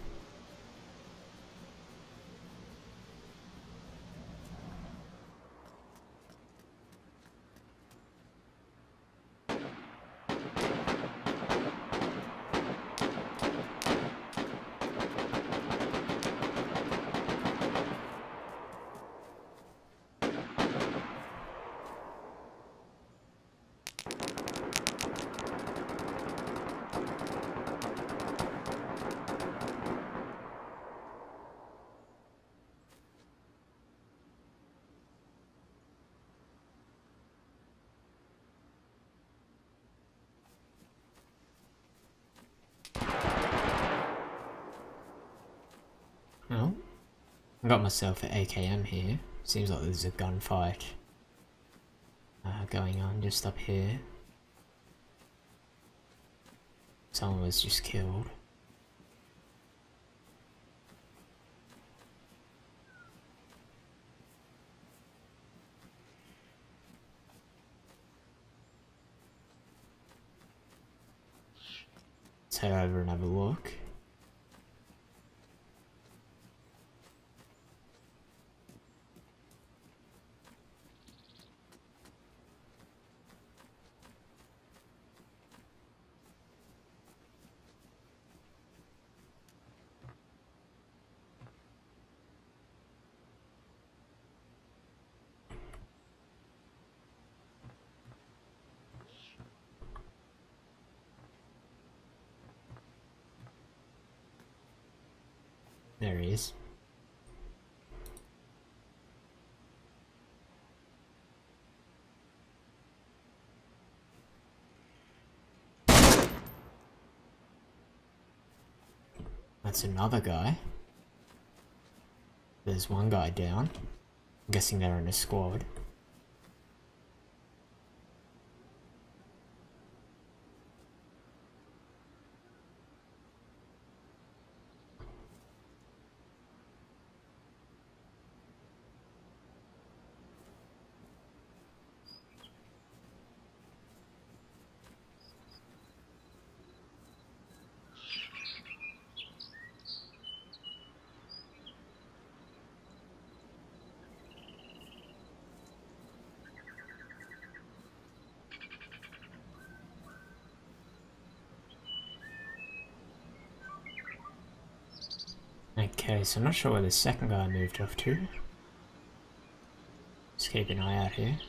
Well, I got myself an AKM here. Seems like there's a gunfight going on just up here. Someone was just killed. Let's head over and have a look. There he is. That's another guy. There's one guy down. I'm guessing they're in a squad. Okay, so I'm not sure where the second guy moved off to. Just keep an eye out here.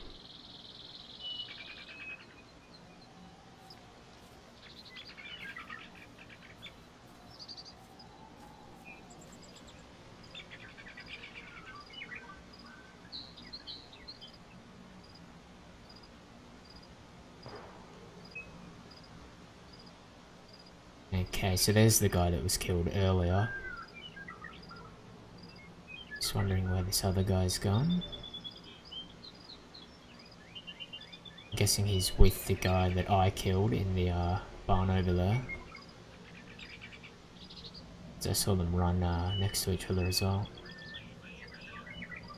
Okay, so there's the guy that was killed earlier. Just wondering where this other guy's gone. I'm guessing he's with the guy that I killed in the barn over there. So I saw them run next to each other as well.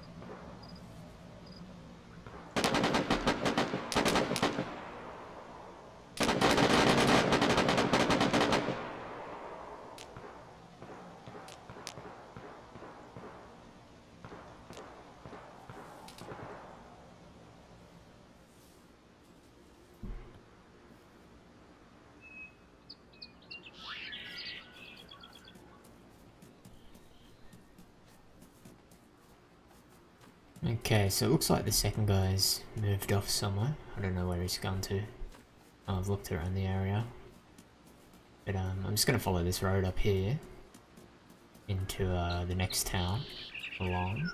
Okay, so it looks like the second guy's moved off somewhere. I don't know where he's gone to. I've looked around the area. But I'm just gonna follow this road up here into the next town along.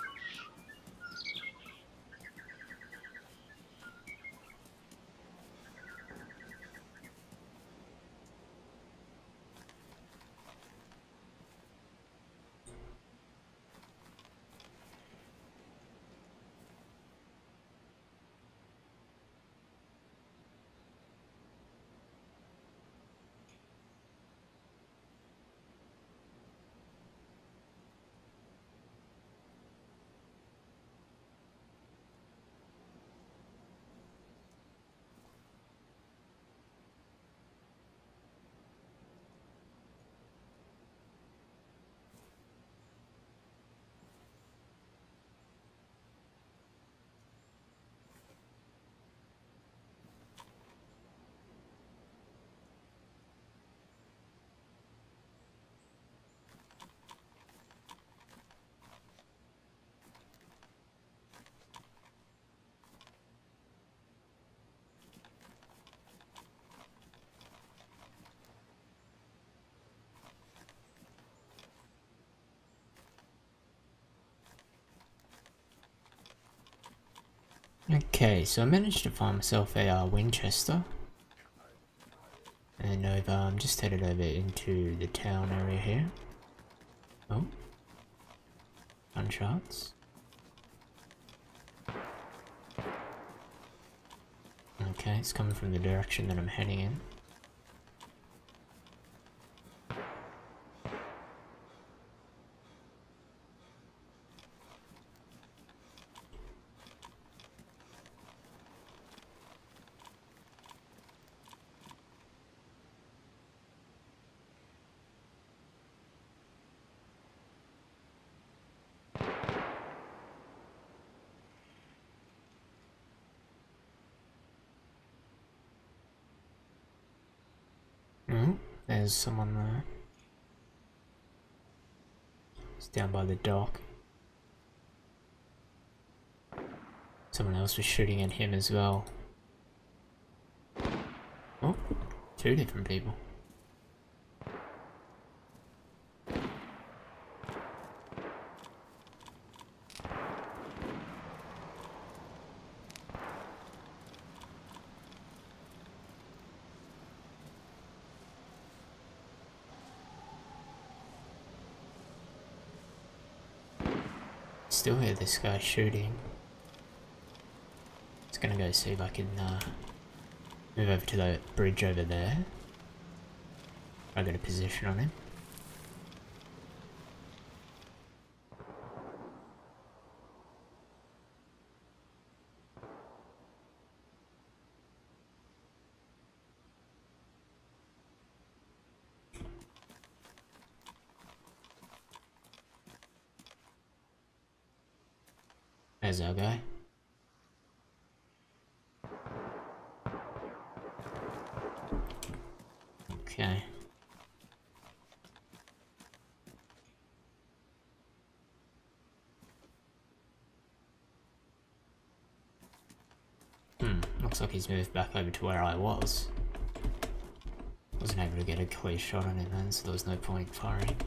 Okay, so I managed to find myself a Winchester. And I'm just headed over into the town area here. Oh. Gunshots. Okay, it's coming from the direction that I'm heading in. Oh, there's someone there. It's down by the dock. Someone else was shooting at him as well. Oh, two different people. Still hear this guy shooting. Just gonna go see if I can move over to the bridge over there. I got a position on him. There's our guy. Okay. Looks like he's moved back over to where I was. Wasn't able to get a clear shot on him then, so there was no point firing.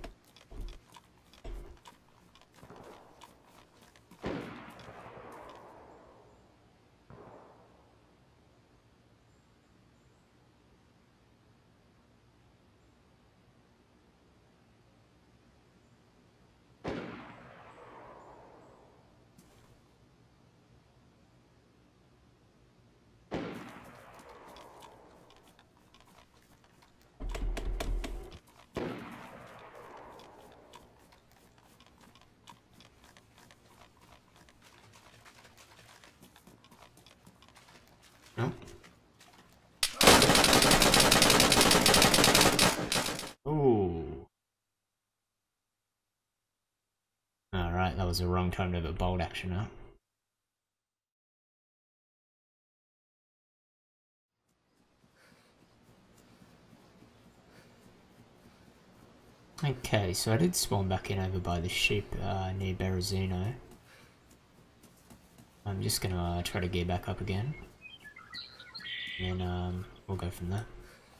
No? Ooh. Alright, that was the wrong time to have a bolt action, huh? Okay, so I did spawn back in over by the ship near Berezino. I'm just gonna try to gear back up again. And then we'll go from there.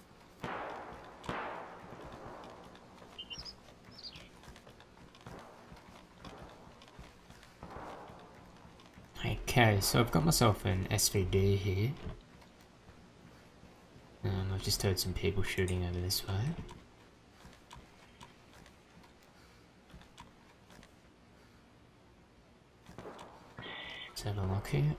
Okay, so I've got myself an SVD here. I've just heard some people shooting over this way. Let's have a look here.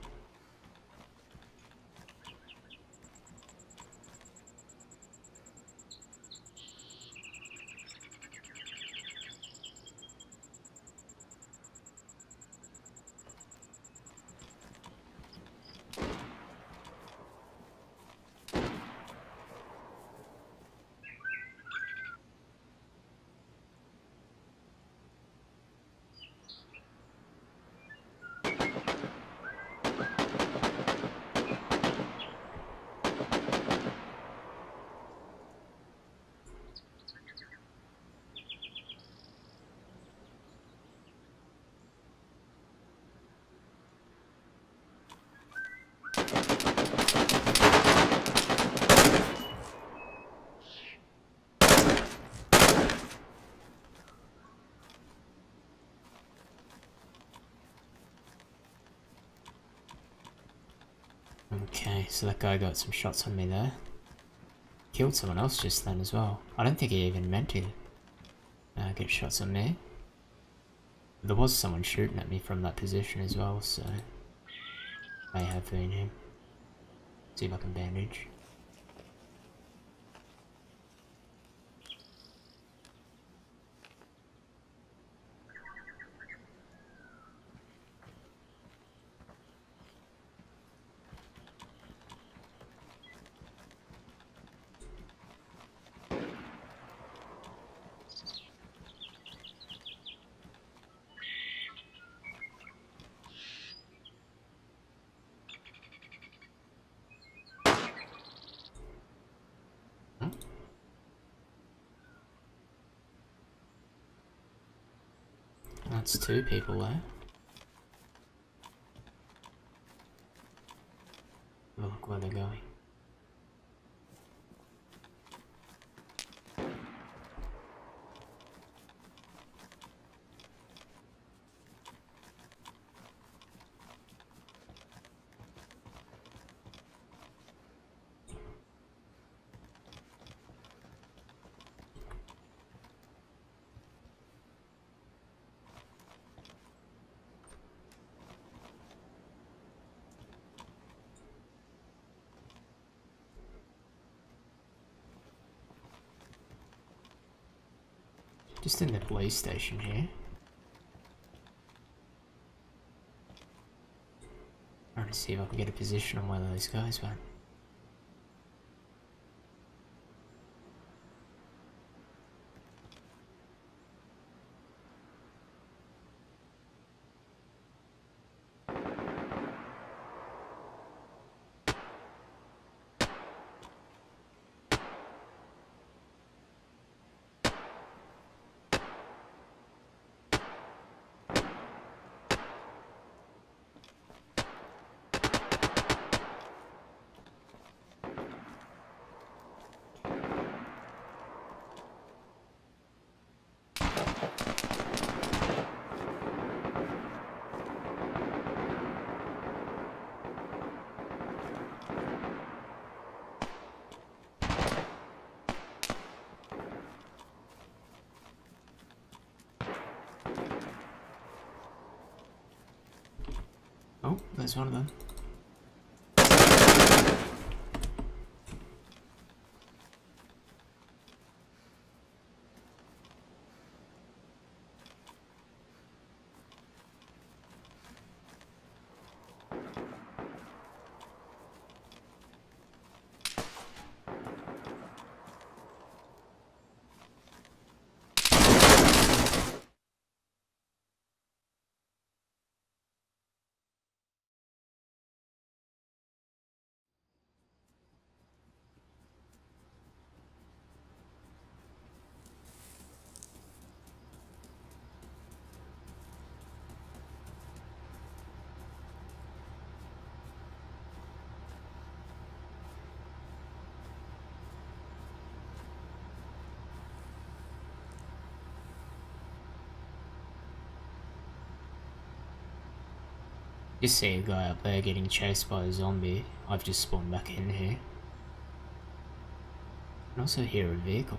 Okay, so that guy got some shots on me there. Killed someone else just then as well. I don't think he even meant to get shots on me. There was someone shooting at me from that position as well, so may have been him. See if I can bandage. That's two people there. Look where they're going. Just in the police station here. Trying to see if I can get a position on where those guys went. Oh, there's one of them. Just see a guy up there getting chased by a zombie. I've just spawned back in here. I can also hear a vehicle.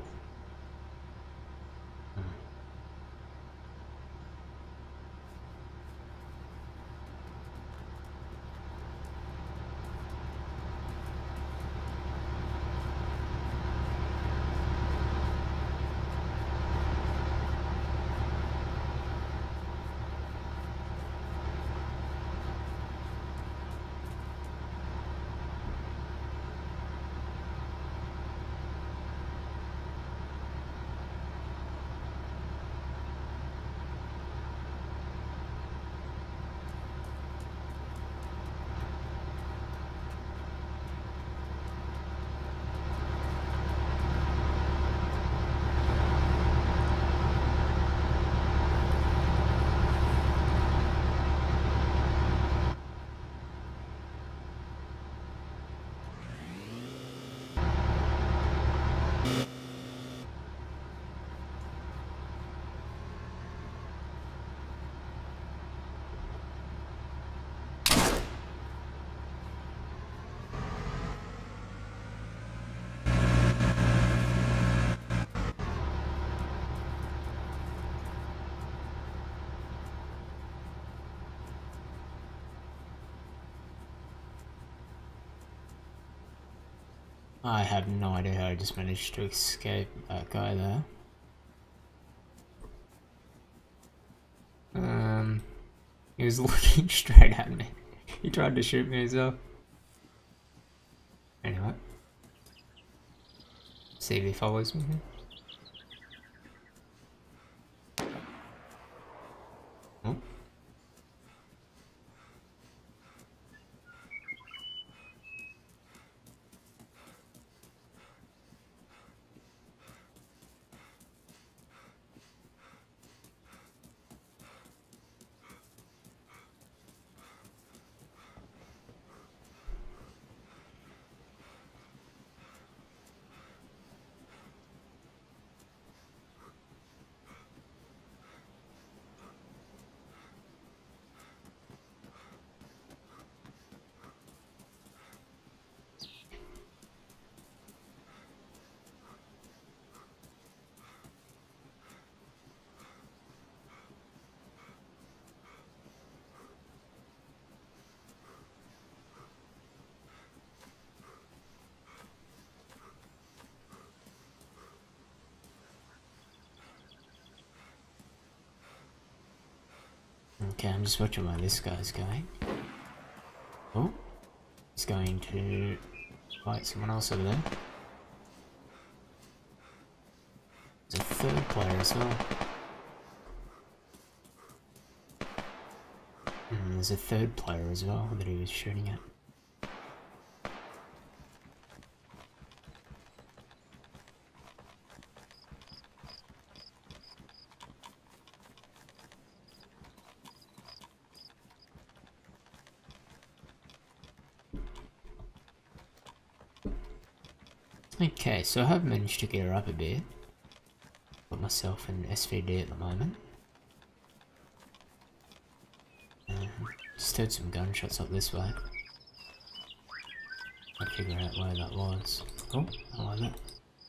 I have no idea how I just managed to escape that guy there. He was looking straight at me. He tried to shoot me as well. Anyway. See if he follows me here. Oh. Okay, I'm just watching where this guy's going. Oh, he's going to fight someone else over there. There's a third player as well. And there's a third player as well that he was shooting at. Okay, so I have managed to get her up a bit. Got myself an SVD at the moment. Just heard some gunshots up this way. I'll figure out where that was. Oh, I like that.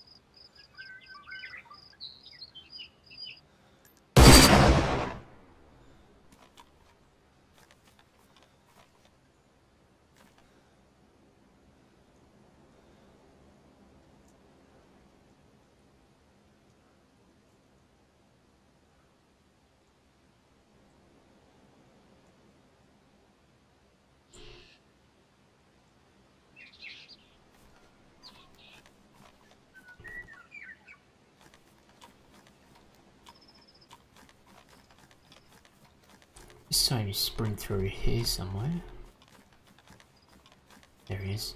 Just trying to sprint through here somewhere. There he is.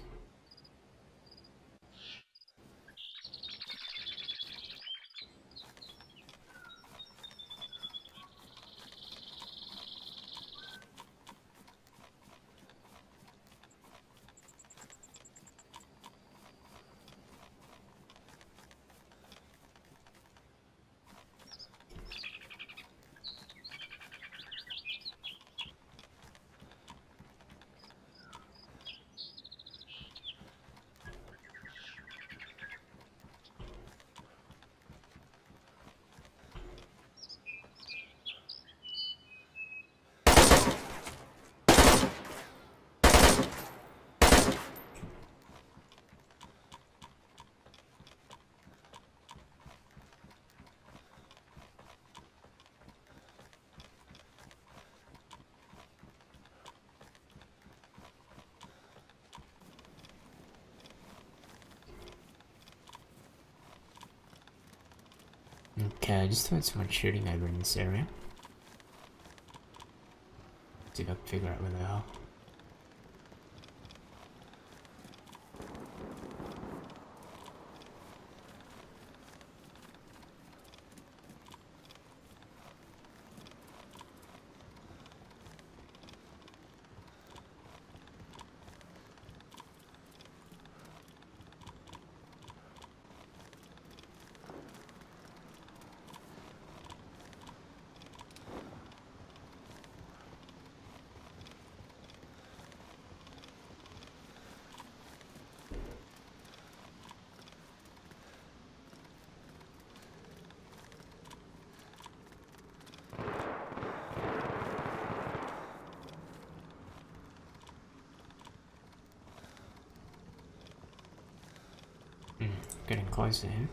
Okay, I just heard someone shooting over in this area. See if I can figure out where they are. Getting closer here.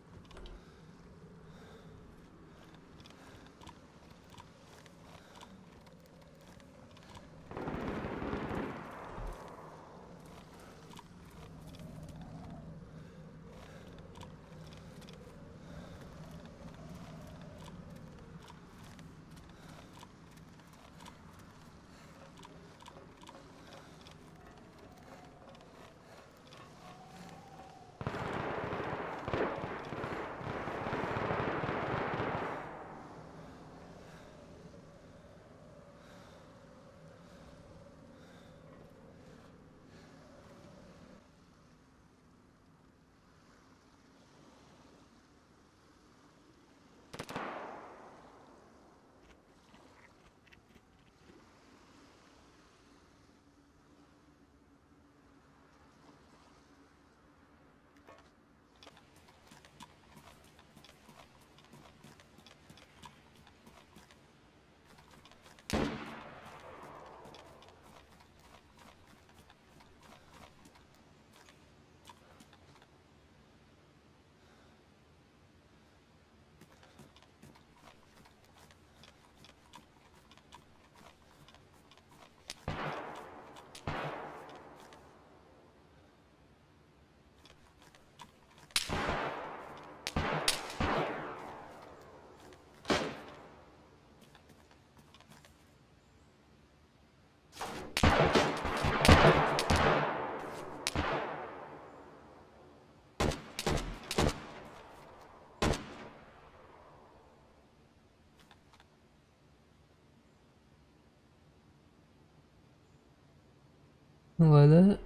Like that.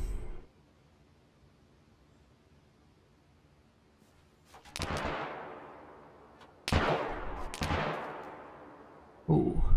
Ooh.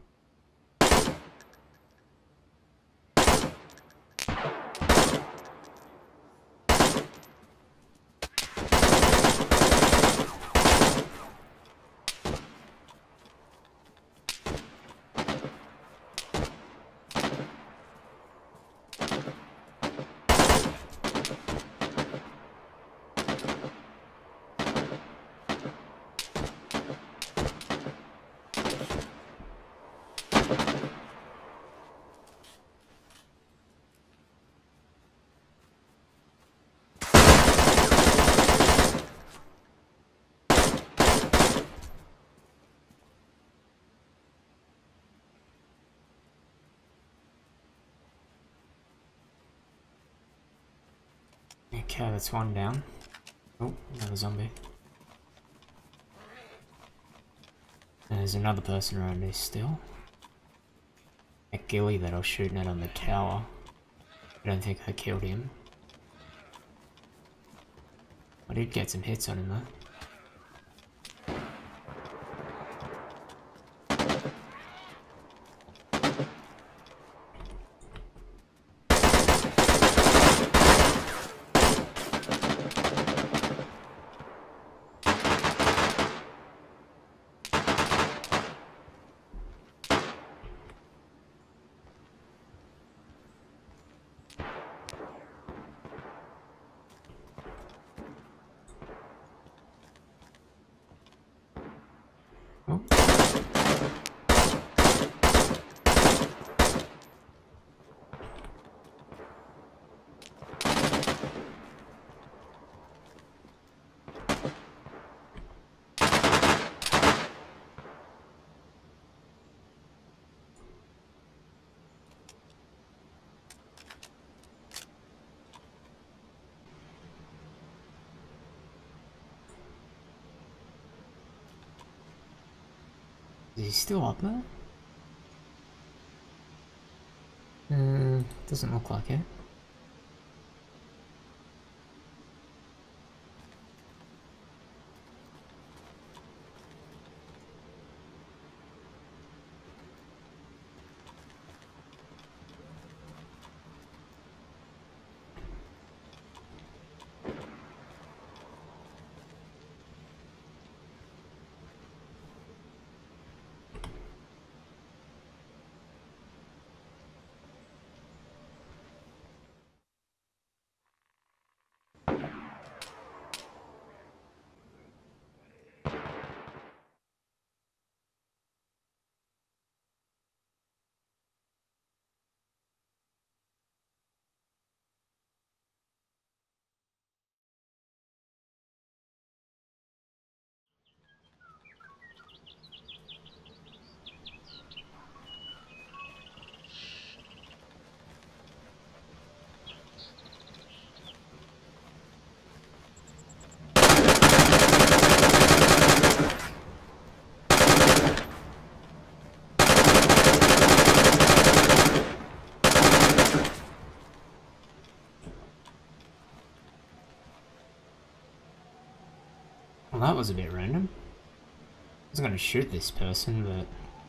Okay, that's one down. Oh, another zombie. There's another person around me still. A ghillie that I was shooting at on the tower. I don't think I killed him. I did get some hits on him though. Is he still up there? Doesn't look like it. Well, that was a bit random. I was gonna shoot this person, but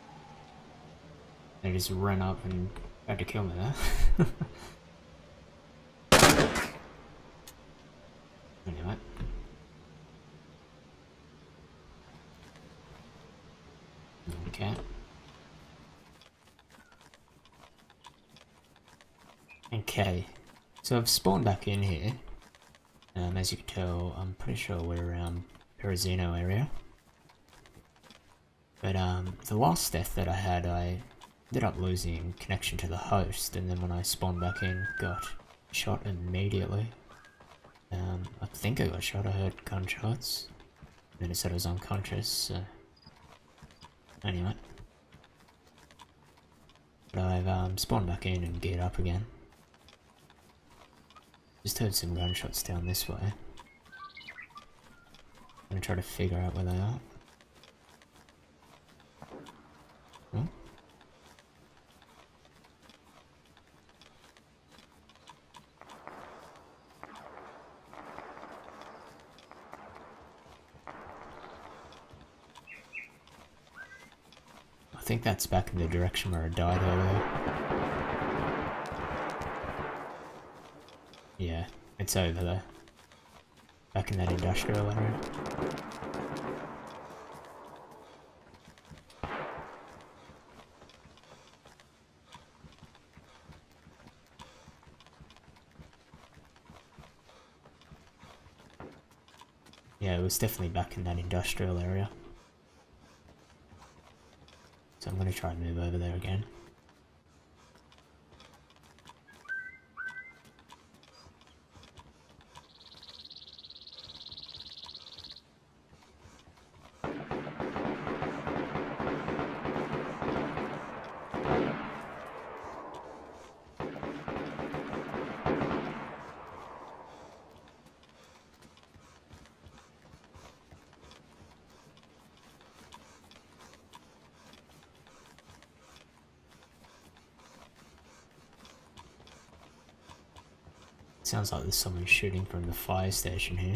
they just ran up and tried to kill me there. Anyway. Okay. Okay. So I've spawned back in here. As you can tell, I'm pretty sure we're around Berezino area. But the last death that I had, I ended up losing connection to the host, and then when I spawned back in, got shot immediately. I think I got shot, I heard gunshots. Then it said I was unconscious, so... Anyway. But I've spawned back in and geared up again. Just heard some gunshots down this way. I'm gonna try to figure out where they are. Oh. I think that's back in the direction where I died earlier. Yeah, it's over there. Back in that industrial area. Yeah, it was definitely back in that industrial area. So I'm gonna try and move over there again. Sounds like there's someone shooting from the fire station here.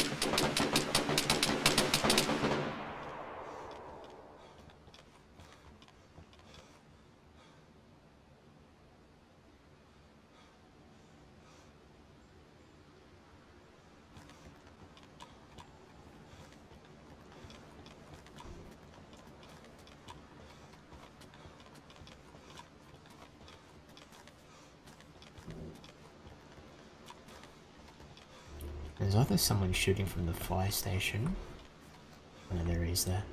There's either someone shooting from the fire station. Oh, there he is there.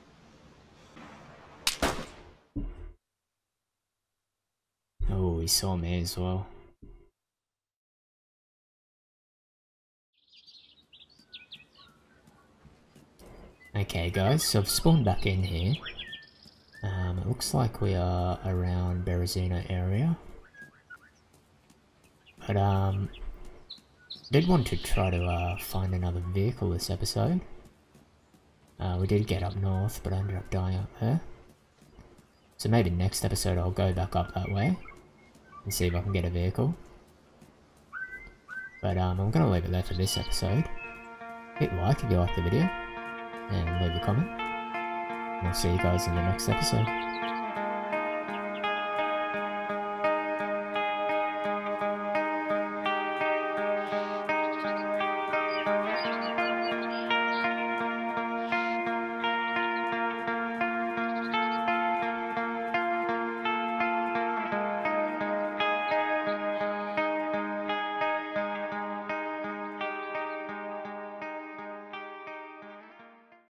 Oh, he saw me as well. Okay guys, so I've spawned back in here. It looks like we are around Berezino area. But did want to try to find another vehicle this episode. We did get up north, but I ended up dying up there. So maybe next episode I'll go back up that way and see if I can get a vehicle. But I'm gonna leave it there for this episode. Hit like if you liked the video, and leave a comment. And I'll see you guys in the next episode.